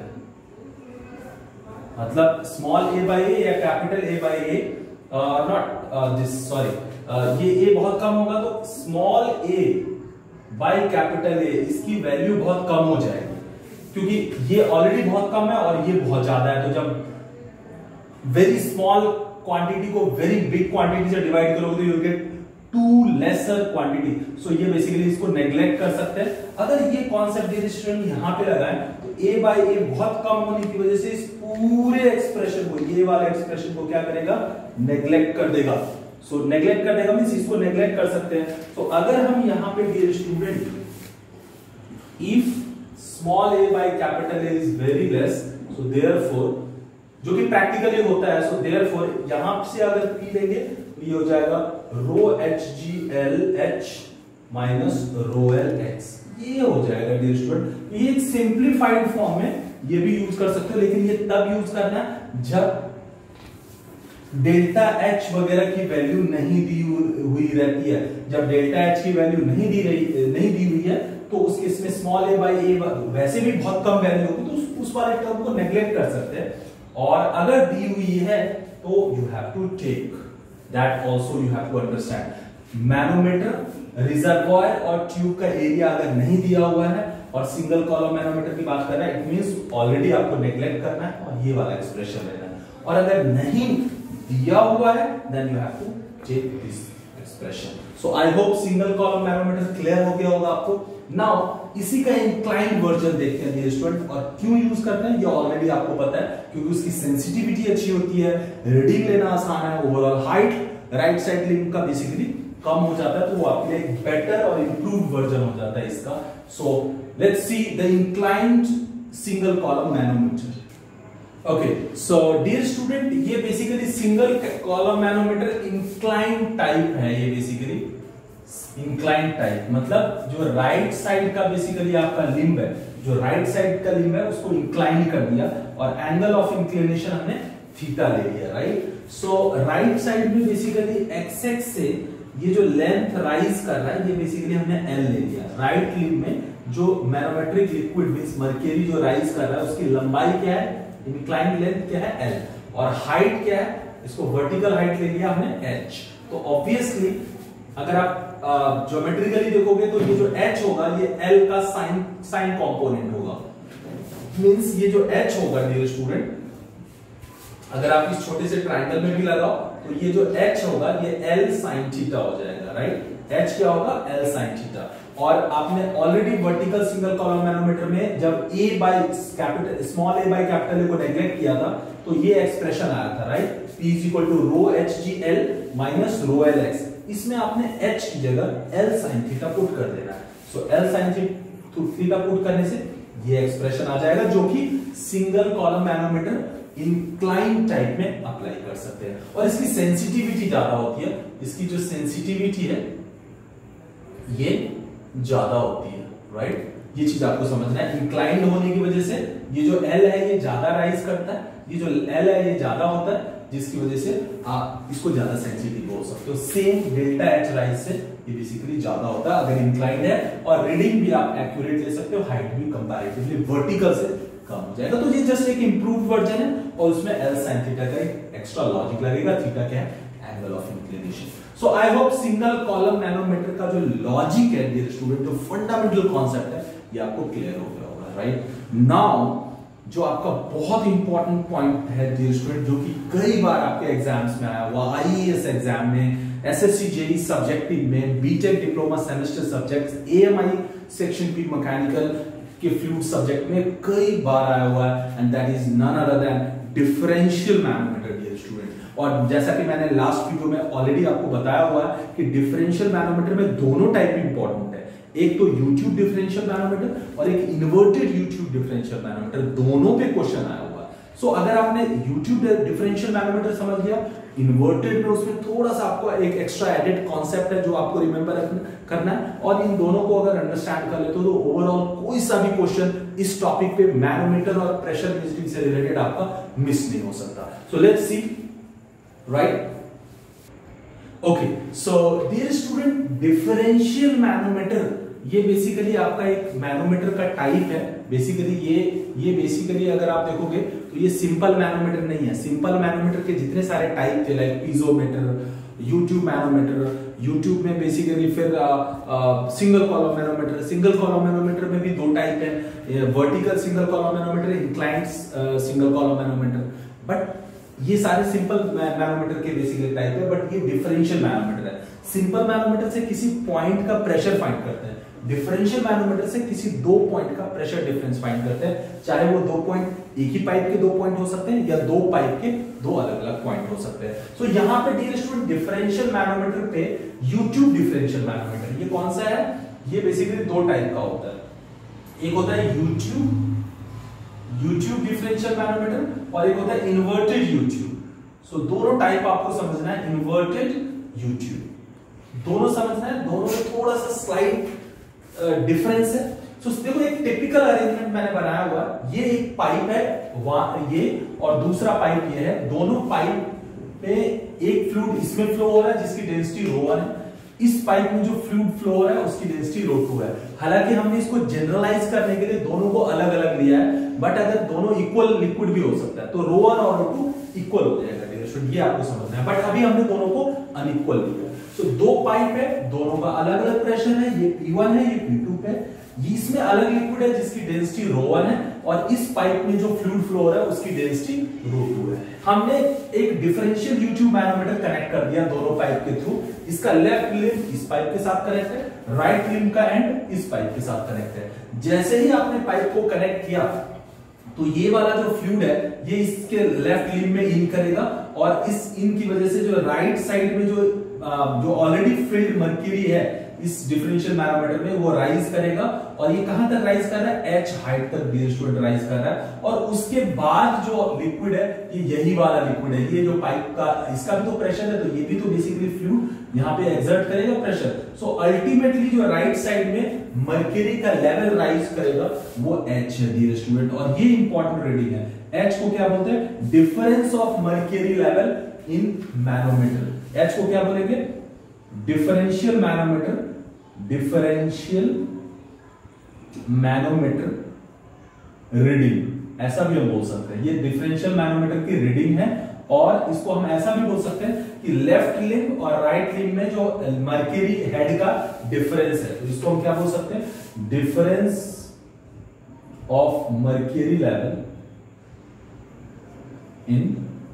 मतलब स्मॉल ए बाई ए या capital A by A, not this, sorry, ये ए बहुत कम होगा तो small A by capital A इसकी वैल्यू बहुत कम हो जाएगी, क्योंकि ये ऑलरेडी बहुत कम है और ये बहुत ज्यादा है, तो जब वेरी स्मॉल क्वांटिटी को वेरी बिग क्वांटिटी से डिवाइड करोगे तो you will get to lesser quantity. So ये बेसिकली इसको नेग्लेक्ट कर सकते हैं। अगर ये कॉन्सेप्ट डिस्ट्रीब्यूशन यहां पे लगाएं तो ए बाई ए बहुत कम होने की वजह से इस पूरे एक्सप्रेशन को, ये वाले एक्सप्रेशन को क्या करेगा, नेग्लेक्ट कर देगा। सो नेग्लेक्ट कर देगा मींस इसको नेग्लेक्ट कर सकते हैं। तो अगर हम यहां पे dear student, if small a by capital A is very less, so therefore, जो कि प्रैक्टिकली होता है, so therefore यहां से अगर p लेंगे तो ये हो जाएगा rho H G L H minus rho L X, ये हो जाएगा डियर स्टूडेंट। ये एक सिंप्लीफाइड फॉर्म में ये भी यूज कर सकते हो, लेकिन ये तब यूज करना है जब डेल्टा एच वगैरह की वैल्यू नहीं दी हुई रहती है। जब डेल्टा एच की वैल्यू नहीं दी हुई है तो उस केस में स्मॉल ए बाई ए वैसे भी बहुत कम वैल्यू होगी, तो उस वाले टर्म को नेग्लेक्ट कर सकते हैं। और अगर दी हुई है तो you have to take that also, you have to understand. Manometer, reservoir और ट्यूब का एरिया अगर नहीं दिया हुआ है और सिंगल कॉलम मैनोमीटर की बात कर रहा है, इट मींस ऑलरेडी आपको नेग्लेक्ट करना है और ये वाला एक्सप्रेशन लेना है। और अगर नहीं दिया हुआ है then you have to take this expression. So I hope single column manometer clear हो गया होगा आपको। नाउ इसी का इंक्लाइंड वर्जन देखते हैं डियर स्टूडेंट, और क्यों यूज करते हैं ये ऑलरेडी आपको पता है, क्योंकि उसकी सेंसिटिविटी अच्छी होती है, रीडिंग लेना आसान है, overall height right side limb का बेसिकली कम हो जाता है, तो वो आपके लिए बेटर और इंप्रूव्ड वर्जन हो जाता है इसका। So let's see the inclined single column manometer. Okay, so dear student, ये basically single column manometer inclined type है। ये बेसिकली इंक्लाइंड टाइप मतलब जो राइट साइड का बेसिकली आपका लिंब है, जो राइट साइड का लिंब है उसको इंक्लाइन कर दिया और एंगल ऑफ इंक्लिनेशन हमने थीटा ले लिया, राइट। सो राइट साइड में बेसिकली एक्स एक्स से ये जो लेंथ राइज कर रहा है ये बेसिकली हमने एल ले लिया। राइट लिंब में जो मैनोमेट्रिक लिक्विड मींस मर्क्यूरी जो राइज कर रहा है उसकी लंबाई क्या है, इंक्लाइंड लेंथ क्या है एल, और हाइट क्या है, इसको वर्टिकल हाइट ले लिया हमने एच। तो ऑब्वियसली अगर आप ज्योमेट्रिकली देखोगे तो ये जो एच होगा ये एल का साइन कॉम्पोनेंट होगा। मींस ये जो एच होगा डियर स्टूडेंट, अगर आप इस छोटे से ट्राइंगल में भी लगाओ तो ये जो एच होगा ये एल साइन थीटा हो जाएगा। राइट, एच क्या होगा, एल साइन थीटा। और आपने already vertical single column manometer में जब a by capital small a by capital A को नेग्लेक्ट किया था तो ये एक्सप्रेशन आया था। Right, P is equal to rho H G L minus rho L X. इसमें आपने h की जगह l sin थीटा पुट कर देना है। So l sin theta put करने से ये एक्सप्रेशन आ जाएगा जो कि single column manometer incline type में अप्लाई कर सकते हैं। और इसकी सेंसिटिविटी ज्यादा होती है, इसकी जो सेंसिटिविटी है ये ज्यादा होती है। राइट, ये चीज आपको समझना है। इंक्लाइंड होने की वजह से ये जो L है ये ज्यादा राइज करता है, ये जो L है ये ज्यादा होता है, जिसकी वजह से आप इसको ज्यादा सेंसिटिव हो सकते हो। सेम डेल्टा H राइज से ये बेसिकली ज्यादा होता है अगर इंक्लाइंड है, और रीडिंग भी आप एक्यूरेट ले सकते हो, हाइट भी कंपैरेटिवली वर्टिकल से कम हो जाएगा। तो ये जस्ट एक इंप्रूव्ड वर्जन है और उसमें L sin थीटा का एक एक्स्ट्रा लॉजिक लगेगा। थीटा क्या है, angle of inclination. So I hope single column manometer का जो लॉजिक है डियर स्टूडेंट, जो फंडामेंटल कॉन्सेप्ट है ये आपको क्लियर हो गया होगा। राइट, नाउ जो आपका बहुत इंपॉर्टेंट पॉइंट है डियर स्टूडेंट, जो कि कई बार आपके एग्जाम्स में आया हुआ, आईएएस एग्जाम में, एसएससी जेई सब्जेक्टिव में, BTech diploma semester subjects, AMI section B mechanical के फ्लूइड सब्जेक्ट में कई बार आया हुआ है, and that is none other than differential manometer dear student. और जैसा कि मैंने लास्ट वीडियो में ऑलरेडी आपको बताया हुआ है कि डिफरेंशियल मैनोमीटर में दोनों टाइप इंपॉर्टेंट है, एक तो यूट्यूब डिफरेंशियल मैनोमीटर और एक इन्वर्टेड यूट्यूब डिफरेंशियल मैनोमीटर, दोनों पे क्वेश्चन आया हुआ है। सो अगर आपने यूट्यूब डिफरेंशियल मैनोमीटर समझ लिया, इन्वर्टेड में उसमें थोड़ा सा आपको एक एक्स्ट्रा एडेड कॉन्सेप्ट है जो आपको रिमेंबर करना है, और इन दोनों को अगर अंडरस्टैंड कर लेते हो तो ओवरऑल कोई सा भी क्वेश्चन इस टॉपिक पे मैनोमीटर और प्रेशर मेजरिंग से रिलेटेड आपका मिस नहीं हो सकता। So let's see. Right, okay, so dear student, differential manometer ये बेसिकली आपका एक मैनोमीटर का टाइप है। बेसिकली ये बेसिकली अगर आप देखोगे तो ये सिंपल मैनोमीटर नहीं है। सिंपल मैनोमीटर के जितने सारे टाइप थे like piezometer, U tube manometer, U tube में बेसिकली फिर single column manometer, single column manometer में भी दो टाइप है, vertical single column manometer, inclined single column manometer. But ये सारे सिंपल मैनोमीटर के बेसिकली टाइप है, बट ये डिफरेंशियल मैनोमीटर है। सिंपल मैनोमीटर से किसी पॉइंट का प्रेशर फाइंड करते हैं, डिफरेंशियल मैनोमीटर से किसी दो पॉइंट का प्रेशर डिफरेंस फाइंड करते हैं, चाहे वो दो पॉइंट एक ही पाइप के दो पॉइंट हो सकते हैं या दो पाइप के दो अलग अलग पॉइंट हो सकते हैं। सो यहाँ पे डियर स्टूडेंट डिफरेंशियल मैनोमीटर पे यूट्यूब डिफरेंशियल मैनोमीटर, ये कौन सा है, ये बेसिकली दो टाइप का होता है। एक होता है यूट्यूब डिफरेंशियल मैनोमीटर और एक होता है इन्वर्टेड यूट्यूब। सो दोनों टाइप आपको समझना है, इन्वर्टेड यूट्यूब दोनों समझना है, दोनों में थोड़ा सा स्लाइट डिफरेंस है। सो देखो एक टिपिकल अरेंजमेंट मैंने बनाया हुआ, ये एक पाइप है ये और दूसरा पाइप ये है, दोनों पाइप पे एक फ्लूइड इसमें फ्लो हो रहा है जिसकी डेंसिटी ρ1 है, इस पाइप में जो फ्लूइड फ्लो हो रहा है उसकी डेंसिटी ρ2 है। हालांकि हमने इसको जनरलाइज करने के लिए दोनों को अलग अलग लिया है, बट अगर दोनों इक्वल लिक्विड भी हो सकता है तो ρ1 और ρ2 इक्वल हो जाएगा, ये आपको समझना है। बट अभी हमने दोनों को अनइक्वल लिया। तो दो पाइप है, दोनों का अलग अलग प्रेशर है, ये P1 है, ये P2 है, इसमें अलग लिक्विड है जिसकी डेंसिटी ρ1 है, और इस पाइप में जो फ्लूइड फ्लो हो रहा है उसकी डेंसिटी ρ2 है। हमने एक डिफरेंशियल यूट्यूब मैनोमीटर कनेक्ट कर दिया दोनों पाइप के थ्रू। इसका लेफ्ट लिंब इस पाइप के साथ कनेक्ट है, राइट लिंब का एंड इस पाइप के साथ कनेक्ट है। जैसे ही आपने पाइप को कनेक्ट किया तो ये वाला जो फ्लूइड है ये इसके लेफ्ट लिंब में इन करेगा, और इस इन की वजह से जो राइट साइड में जो ऑलरेडी फिल्ड मर्क्यूरी है इस डिफरेंशियल मैनोमीटर में वो राइज करेगा, और ये कहां तक राइज कर रहा है, H हाइट तक डियर स्टूडेंट राइज कर रहा है। और उसके बाद जो लिक्विड है ये यही वाला लिक्विड है, ये जो पाइप का इसका भी तो प्रेशर है, तो ये भी तो बेसिकली फ्लूइड यहाँ पे एक्सर्ट करेगा प्रेशर। सो अल्टीमेटली जो राइट साइड में मर्क्यूरी का लेवल राइज करेगा वो H है डियर स्टूडेंट, और ये इंपॉर्टेंट रीडिंग है। H को क्या बोलते हैं, difference of mercury level in manometer. H को क्या बोलेंगे, डिफरेंशियल मैनोमीटर रीडिंग, ऐसा भी हम बोल सकते हैं। ये डिफरेंशियल मैनोमीटर की रीडिंग है, और इसको हम ऐसा भी बोल सकते हैं कि लेफ्ट लिम्ब और राइट लिम्ब में जो मर्क्यूरी हेड का डिफरेंस है, तो इसको हम क्या बोल सकते हैं, difference of mercury level in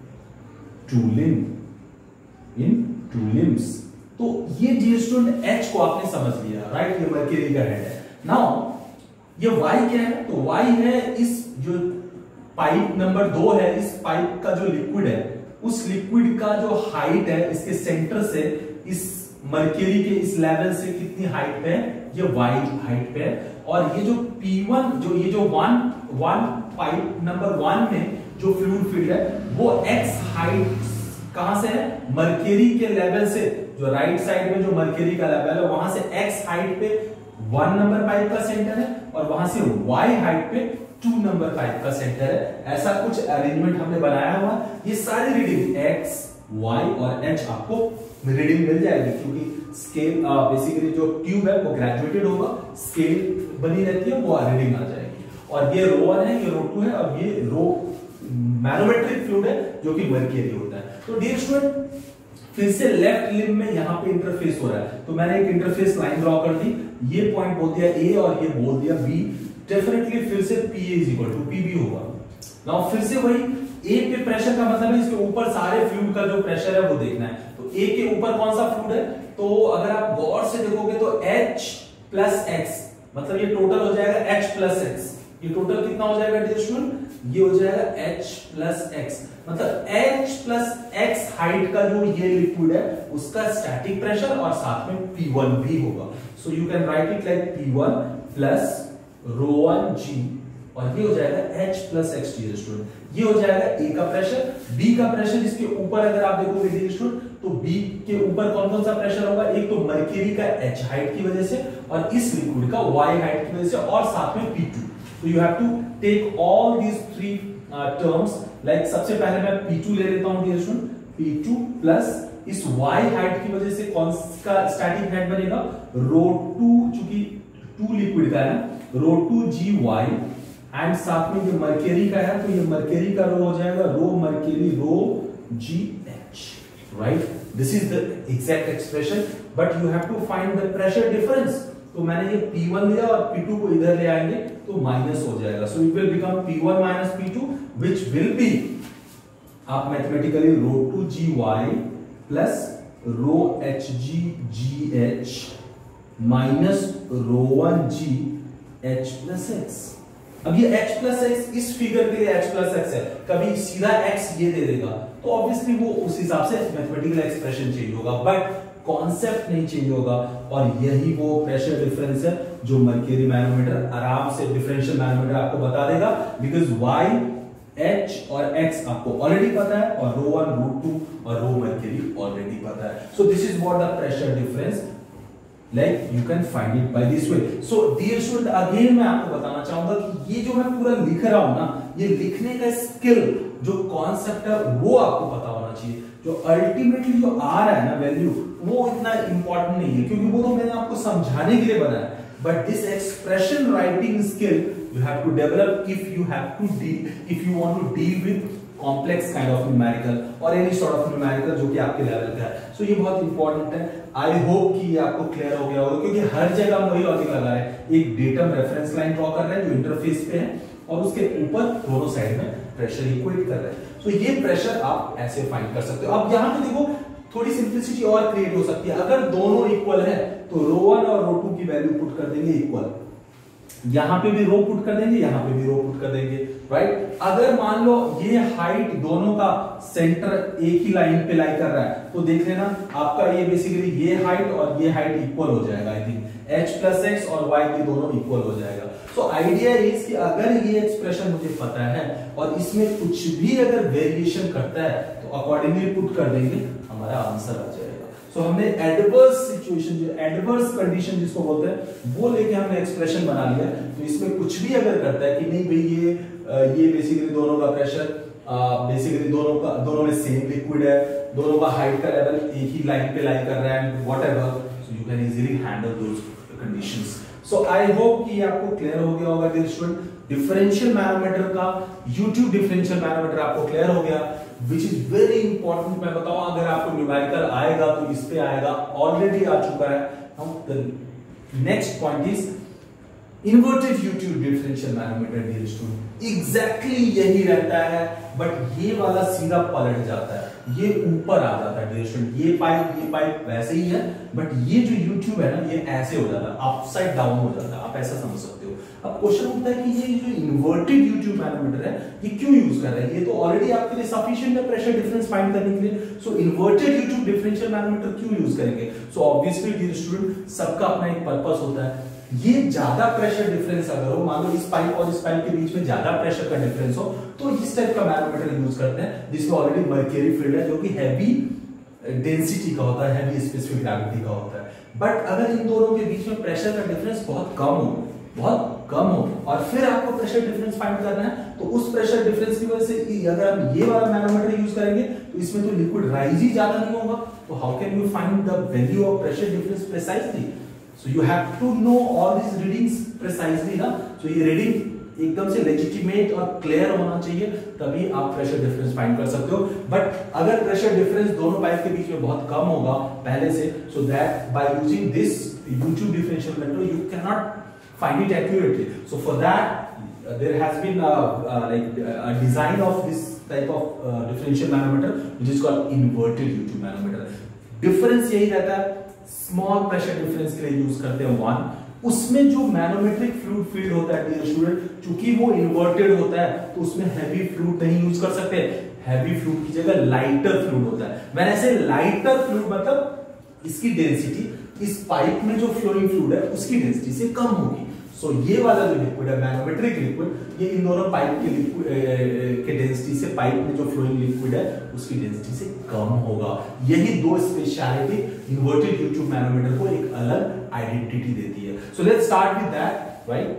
two limbs. तो ये डियर स्टूडेंट एच को आपने समझ लिया, राइट, ये मर्क्यूरी का हेड है। नाउ ये वाई क्या है, तो वाई है इस जो पाइप नंबर 2 है, इस पाइप का जो लिक्विड है, उस लिक्विड का जो हाइट है इसके सेंटर से इस मर्क्यूरी के इस लेवल से कितनी हाइट पे है, ये वाई हाइट पे है। और ये जो P1 जो ये जो वन पाइप नंबर 1 में जो फ्लूइड फील्ड है वो x हाइट कहां से है, मर्क्यूरी के लेवल से, जो राइट साइड में जो मर्क्यूरी का लेवल है वहां से x हाइट पे 1 नंबर पाइप का सेंटर है, और वहां से y हाइट पे 2 नंबर पाइप का सेंटर है। ऐसा कुछ अरेंजमेंट हमने बनाया हुआ। ये सारी रीडिंग x, y और h आपको रीडिंग मिल जाएगी, क्योंकि स्केल बेसिकली जो ट्यूब है वो ग्रेजुएटेड होगा, स्केल बनी रहती है, वो रीडिंग आ जाएगी। और ये ρ1 है, ये ρ2 है, और ये रो मैनोमेट्रिक फ्लूइड है जो कि मर्क्यूरी होता है। तो डियर स्टूडेंट फिर से लेफ्ट लिम्ब में यहां पे इंटरफेस हो रहा है, तो मैंने एक इंटरफेस लाइन ड्रॉ कर दी, ये पॉइंट बोल दिया A और ये बोल दिया B। डेफिनेटली फिर से PA = PB होगा। नाउ फिर से वही A पे प्रेशर का मतलब है इसके ऊपर सारे फ्लूइड का जो प्रेशर है वो देखना है। तो A के ऊपर कौन सा फ्लूइड है, तो अगर आप गौर से देखोगे तो H + X, मतलब ये टोटल हो जाएगा H + X। ये टोटल कितना हो जाएगा डियर स्टूडेंट, ये हो जाएगा H + X, मतलब H + X हाइट का जो ये लिक्विड है उसका स्टैटिक प्रेशर और साथ में P1 भी होगा। So you can write it like P1 + ρ1g, और ये हो जाएगा H + X डियर स्टूडेंट। ये हो जाएगा A का प्रेशर। B का प्रेशर इसके ऊपर अगर आप देखोगे डियर स्टूडेंट, तो B के ऊपर कौन कौन सा प्रेशर होगा, एक तो मर्क्यूरी का H हाइट की वजह से, और इस लिक्विड का Y हाइट की वजह से, और साथ में P2। तो you have to take all these 3 terms. Like सबसे पहले मैं P2 ले लेता हूं डियर स्टूडेंट, P2 प्लस इस Y हाइट की वजह से कौन सा स्टैटिक हेड बनेगा, ρ2, चूंकि 2 लिक्विड का है, ρ2gy, एंड साथ में ये मर्क्यूरी का है, तो ये मर्क्यूरी का रो हो जाएगा rho mercury ρgh, right. This is the exact expression, but you have to find the pressure difference. तो मैंने ये P1 लिया और P2 को इधर ले आएंगे तो माइनस हो जाएगा। So it will become P1 - P2 which will be, आप mathematically ρ2gy plus ρhgh minus ρ1gh + x। अब ये h + x इस फिगर के लिए h + x है, कभी सीधा x ये दे देगा तो ऑब्वियसली वो उस हिसाब से मैथमेटिकल एक्सप्रेशन चेंज होगा, बट कॉन्सेप्ट नहीं चेंज होगा। और यही वो प्रेशर डिफरेंस है जो मर्क्यूरी मैनोमीटर आराम से, डिफरेंशियल मैनोमीटर आपको बता देगा, बिकॉज y, h और x आपको ऑलरेडी पता है, और ρ1, ρ2 और ρ मर्क्यूरी ऑलरेडी पता है। So this is what the pressure difference, like you can find it by this way. So dear student, again मैं आपको बताना चाहूंगा कि ये जो मैं पूरा लिख रहा हूं ना, ये लिखने का स्किल, जो कॉन्सेप्ट है वो आपको पता होना चाहिए। जो अल्टीमेटली जो आ रहा है ना वैल्यू, वो इतना इंपॉर्टेंट नहीं है, क्योंकि वो तो मैंने आपको समझाने के लिए बनाया। But this expression writing skill you have to develop if you want to deal with complex kind of numerical or any sort of numerical जो कि आपके लेवल का है। सो ये बहुत इंपॉर्टेंट है। आई होप कि ये आपको क्लियर हो गया होगा, क्योंकि हर जगह हम वही लॉजिक लगा रहे हैं। एक डेटम रेफरेंस लाइन ड्रॉ कर रहे हैं जो इंटरफेस पे है, और उसके ऊपर दोनों साइड में प्रेशर इक्वेट कर रहे हैं। सो ये प्रेशर आप ऐसे फाइंड कर सकते हो। अब यहाँ पे देखो थोड़ी सिंप्लिसिटी और क्रिएट हो सकती है। अगर दोनों इक्वल है तो ρ1 और ρ2 की वैल्यू पुट कर देंगे इक्वल, यहां पे भी रो पुट कर देंगे, यहां पे भी रो पुट कर देंगे, राइट। अगर मान लो ये हाइट दोनों का सेंटर एक ही लाइन पे लाई कर रहा है, तो देख लेना आपका ये बेसिकली ये हाइट और ये हाइट इक्वल हो जाएगा। आई थिंक h + x और y के दोनों इक्वल हो जाएगा। सो आइडिया इज कि अगर ये एक्सप्रेशन मुझे पता है और इसमें कुछ भी अगर वेरिएशन करता है तो अकॉर्डिंगली पुट कर देंगे, हमारा आंसर आ जाएगा। तो हमने एडवर्स सिचुएशन, जो एडवर्स कंडीशन जिसको बोलते हैं, वो लेके हमने एक्सप्रेशन बना लिया। तो इसमें कुछ भी अगर करता है कि नहीं भाई ये बेसिकली दोनों का प्रेशर बेसिकली दोनों में सेम लिक्विड है, दोनों का हाइट का लेवल एक ही लाइन पे लाई कर रहा है and whatever, so you can easily handle those conditions. So I hope कि आपको क्लियर हो गया होगा डियर स्टूडेंट। डिफरेंशियल मैनोमीटर का YouTube डिफरेंशियल मैनोमीटर आपको क्लियर हो गया, विच इज वेरी इंपॉर्टेंट। मैं बताऊं अगर आपको न्यूमेरिकल आएगा तो इस पे आएगा, ऑलरेडी आ चुका है। Now the next point is inverted YouTube differential manometer dear student. Exactly यही रहता है, बट ये वाला सीधा पलट जाता है, ये ऊपर आ जाता है डियर स्टूडेंट। ये पाइप वैसे ही है, बट ये जो YouTube है ना, ये ऐसे हो जाता है, अपसाइड डाउन हो जाता है, आप ऐसा समझ सकते हो। अब क्वेश्चन उठता है कि ये जो इन्वर्टेड YouTube मैनोमीटर है ये क्यों यूज कर रहा है? ये तो ऑलरेडी आपके लिए सफिशिएंट है प्रेशर डिफरेंस फाइंड करने के लिए, so inverted YouTube differential manometer क्यों यूज करेंगे? सो ऑब्वियसली डियर स्टूडेंट सबका अपना एक पर्पस होता है। ये ज्यादा प्रेशर डिफरेंस अगर हो, मान लो इस पाइप और इस पाइप के बीच में ज्यादा प्रेशर का डिफरेंस हो, तो इस टाइप का मैनोमीटर यूज करते हैं जिसमें ऑलरेडी मर्क्यूरी फील्ड है जो कि हैवी डेंसिटी का होता है, हैवी स्पेसिफिक ग्रेविटी का होता है। बट अगर इन दोनों के बीच में प्रेशर का डिफरेंस बहुत कम हो और फिर आपको प्रेशर डिफरेंस फाइंड करना है, तो उस प्रेशर डिफरेंस की वजह से अगर हम ये वाला मैनोमीटर यूज करेंगे तो इसमें तो लिक्विड राइज ही ज्यादा नहीं होगा, तो how can you find the value of pressure difference precisely? So you have to know all these readings precisely ना, so ये रीडिंग एकदम से लेजिटिमेट और क्लियर होना चाहिए, तभी आप प्रेशर डिफरेंस फाइंड कर सकते हो। बट अगर प्रेशर डिफरेंस दोनों पाइप के बीच में बहुत कम होगा पहले से, so that by using this YouTube differential method you cannot find it accurately. So for that there has been a design of this type of differential manometer which is called inverted YouTube manometer. Difference यही रहता है, small pressure difference के लिए use करते हैं 1। उसमें जो manometric fluid field होता है डियर स्टूडेंट, चूंकि वो इन्वर्टेड होता है तो उसमें हैवी फ्लूइड नहीं यूज कर सकते, हैवी फ्लूइड की जगह लाइटर फ्लूइड होता है। मैंने ऐसे लाइटर फ्लूइड मतलब इसकी डेंसिटी इस पाइप में जो फ्लोइंग फ्लूइड है उसकी डेंसिटी से कम होगी। सो ये वाला जो लिक्विड है मैनोमेट्रिक लिक्विड, ये इन दोनों पाइप के लिक्विड के डेंसिटी से, पाइप में जो फ्लोइंग लिक्विड है उसकी डेंसिटी से कम होगा। यही दो स्पेशलिटी इन्वर्टेड YouTube मैनोमीटर को एक अलग आइडेंटिटी देती है। So let's start with that, right?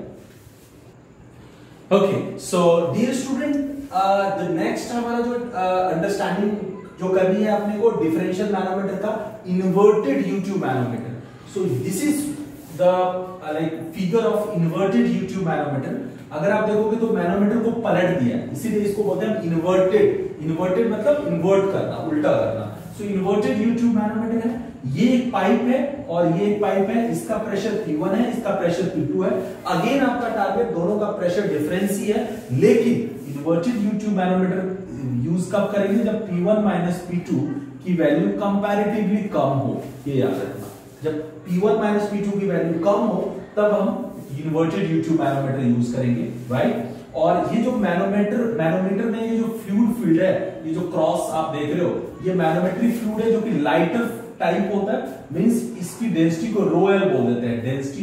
Okay, so dear student, the next हमारा जो अंडरस्टैंडिंग जो करनी है अपने को डिफरेंशियल मैनोमीटर का inverted YouTube manometer. So this is the figure of inverted YouTube manometer. अगर आप देखोगे तो मैनोमीटर को पलट दिया है, इसीलिए इसको बोलते हैं इन्वर्टेड। इन्वर्टेड मतलब इन्वर्ट करना, उल्टा करना। सो इन्वर्टेड YouTube मैनोमीटर है, ये एक पाइप है और ये एक पाइप है, इसका प्रेशर P1 है, इसका प्रेशर P2 है। अगेन आपका टारगेट दोनों का प्रेशर डिफरेंस ही है, लेकिन इन्वर्टेड YouTube मैनोमीटर यूज कब करेंगे? जब P1 माइनस P2 की वैल्यू कंपैरेटिवली कम हो, ये याद रखना। जब P1 माइनस P2 की वैल्यू कम हो तब हम इन्वर्टेड YouTube मैनोमीटर यूज करेंगे, राइट? और ये जो मैनोमीटर में ये जो फ्लूइड फील्ड है, ये जो क्रॉस आप देख रहे हो, ये मैनोमेट्रिक फ्लूइड है जो कि लाइटर टाइप होता है, मींस इसकी डेंसिटी को रोएल बोल देते हैं, density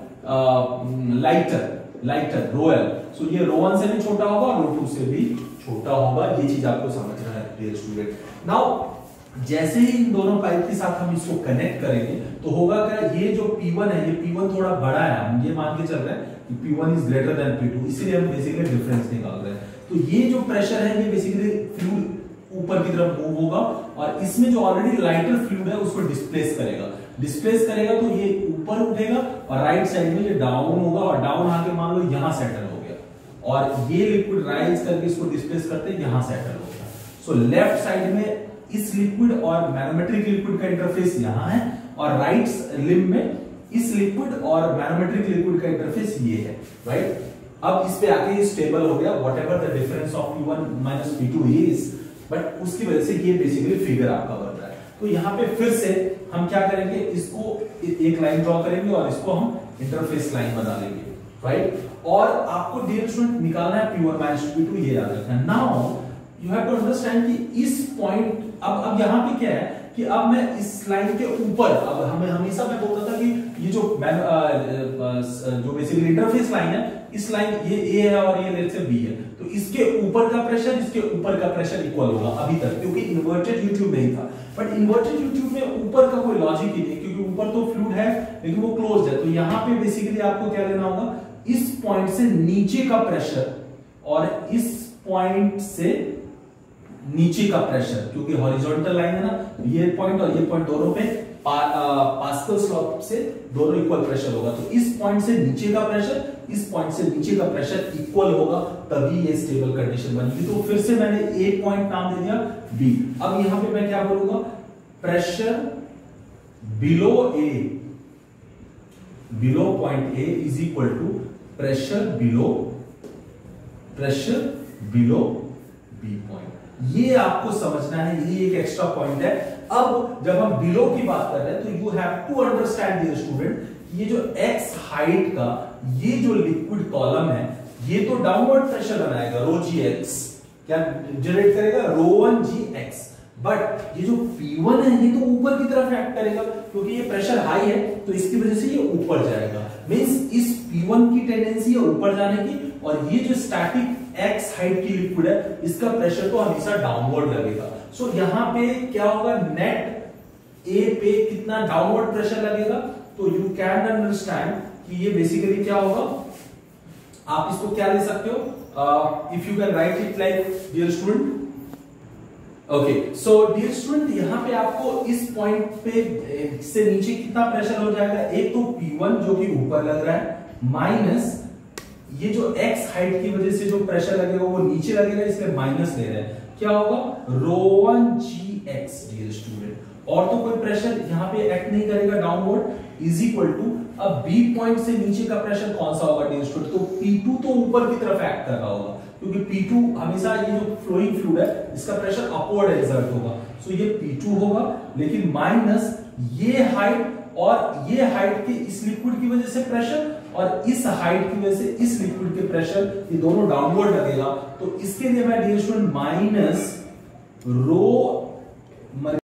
of lighter rho L. So ये रो1 से भी छोटा होगा और रो2 से भी छोटा होगा, ये चीज आपको समझना है डियर स्टूडेंट। नाउ जैसे ही इन दोनों पाइप के साथ हम इसको कनेक्ट करेंगे तो होगा क्या, ये जो P1 है, ये P1 थोड़ा बड़ा है, हम ये मान के चल रहे हैं कि P1 is greater than P2, इसीलिए हम बेसिकली डिफरेंस निकाल रहे हैं। तो ये जो प्रेशर है ये बेसिकली फ्लूइड ऊपर की तरफ मूव होगा और इसमें जो ऑलरेडी लाइटर फ्लूइड है उसको डिस्प्लेस करेगा तो ये ऊपर उठेगा और राइट साइड में ये डाउन होगा और डाउन आके मान लो यहां सेटल हो गया और ये लिक्विड राइज करके इसको डिस्प्लेस करते यहां सेटल हो गया। सो लेफ्ट साइड में इस लिक्विड और मैनोमेट्रिक लिक्विड का इंटरफेस यहां है और राइट लिम्ब में इस लिक्विड और मैनोमेट्रिक लिक्विड का इंटरफेस ये है, राइट? अब इस पे आके स्टेबल हो गया whatever the difference of P1 minus P2 is, but उसकी वजह से ये बेसिकली फिगर आपका बन रहा है। तो यहाँ पे फिर से हम क्या करेंगे, इसको एक लाइन ड्रॉ करेंगे और इसको हम इंटरफेस लाइन बना लेंगे, राइट? और आपको डियर स्टूडेंट निकालना है P1 माइनस P2, ये याद रखना है। Now you have to understand कि इस पॉइंट अब यहाँ पे क्या है कि अब मैं इस लाइन के ऊपर, अब हमें हमेशा मैं बोलता था कि ये जो बेसिकली इंटरफेस लाइन है, इस लाइन ये A है और ये लेट्स से B है, तो इसके ऊपर का प्रेशर इसके ऊपर का प्रेशर इक्वल होगा अभी तक, क्योंकि इन्वर्टेड YouTube नहीं था। बट इन्वर्टेड YouTube में ऊपर का कोई लॉजिक ही नहीं, क्योंकि ऊपर तो फ्लूइड है लेकिन वो क्लोज्ड है। तो यहाँ पे बेसिकली आपको क्या लेना होगा, इस पॉइंट से नीचे का प्रेशर और इस पॉइंट से नीचे का प्रेशर, क्योंकि हॉरिजॉन्टल लाइन है ना, ये पॉइंट और ये पॉइंट दोनों पे पास्कल्स लॉ से दोनों इक्वल प्रेशर होगा। तो इस पॉइंट से नीचे का प्रेशर, इस पॉइंट से नीचे का प्रेशर इक्वल होगा, तभी ये स्टेबल कंडीशन बनेगी। तो फिर से मैंने ए पॉइंट नाम दे दिया बी। अब यहां पे मैं क्या बोलूंगा, pressure below A, below point A is equal to pressure below B point. ये आपको समझना है, ये एक एक्स्ट्रा पॉइंट है। अब जब हम बिलो की बात कर रहे हैं तो you have to understand dear student, ये जो एक्स हाइट का ये जो लिक्विड कॉलम है, ये तो डाउनवर्ड प्रेशर बनाएगा, रो जी एक्स क्या जनरेट करेगा, रो1 जी एक्स। बट ये जो P1 है ये तो ऊपर की तरफ एक्ट करेगा, क्योंकि ये प्रेशर हाई है तो इसकी वजह से ये ऊपर जाएगा। मींस इस P1 की टेंडेंसी है ऊपर जाने की, और ये जो स्टैटिक एक्स हाइट की लिक्विड है इसका प्रेशर तो हमेशा डाउनवर्ड लगेगा। सो यहां पे क्या होगा, नेट ए पे कितना डाउनवर्ड प्रेशर लगेगा। तो यू कैन अंडरस्टैंड कि ये बेसिकली क्या होगा, आप इसको क्या ले सकते हो, if you can write it like dear student, okay so dear student यहां पे आपको इस पॉइंट पे से नीचे कितना प्रेशर हो जाएगा, एक तो P1 जो कि ऊपर लग रहा है, माइनस ये जो x हाइट की वजह से जो प्रेशर लगेगा वो नीचे लगेगा, इसलिए माइनस ले रहे हैं, क्या होगा, रो1 जी एक्स डियर स्टूडेंट। और तो कोई प्रेशर यहाँ पे एक्ट नहीं करेगा डाउनवर्ड, इज इक्वल टू, अब बी पॉइंट से नीचे का प्रेशर कौन सा होगा डियर स्टूडेंट, तो P2 तो ऊपर की तरफ एक्ट कर रहा होगा, क्योंकि P2 हमेशा ये जो फ्लोइंग फ्लूइड है इसका प्रेशर अपवर्ड एक्सर्ट होगा। सो ये P2 होगा, लेकिन माइनस ये हाइट और ये हाइट के इस लिक्विड की वजह से प्रेशर, और इस हाइट की वजह से इस लिक्विड के प्रेशर, ये दोनों डाउनवर्ड लगेगा। तो इसके लिए मैं डियर स्टूडेंट माइनस रो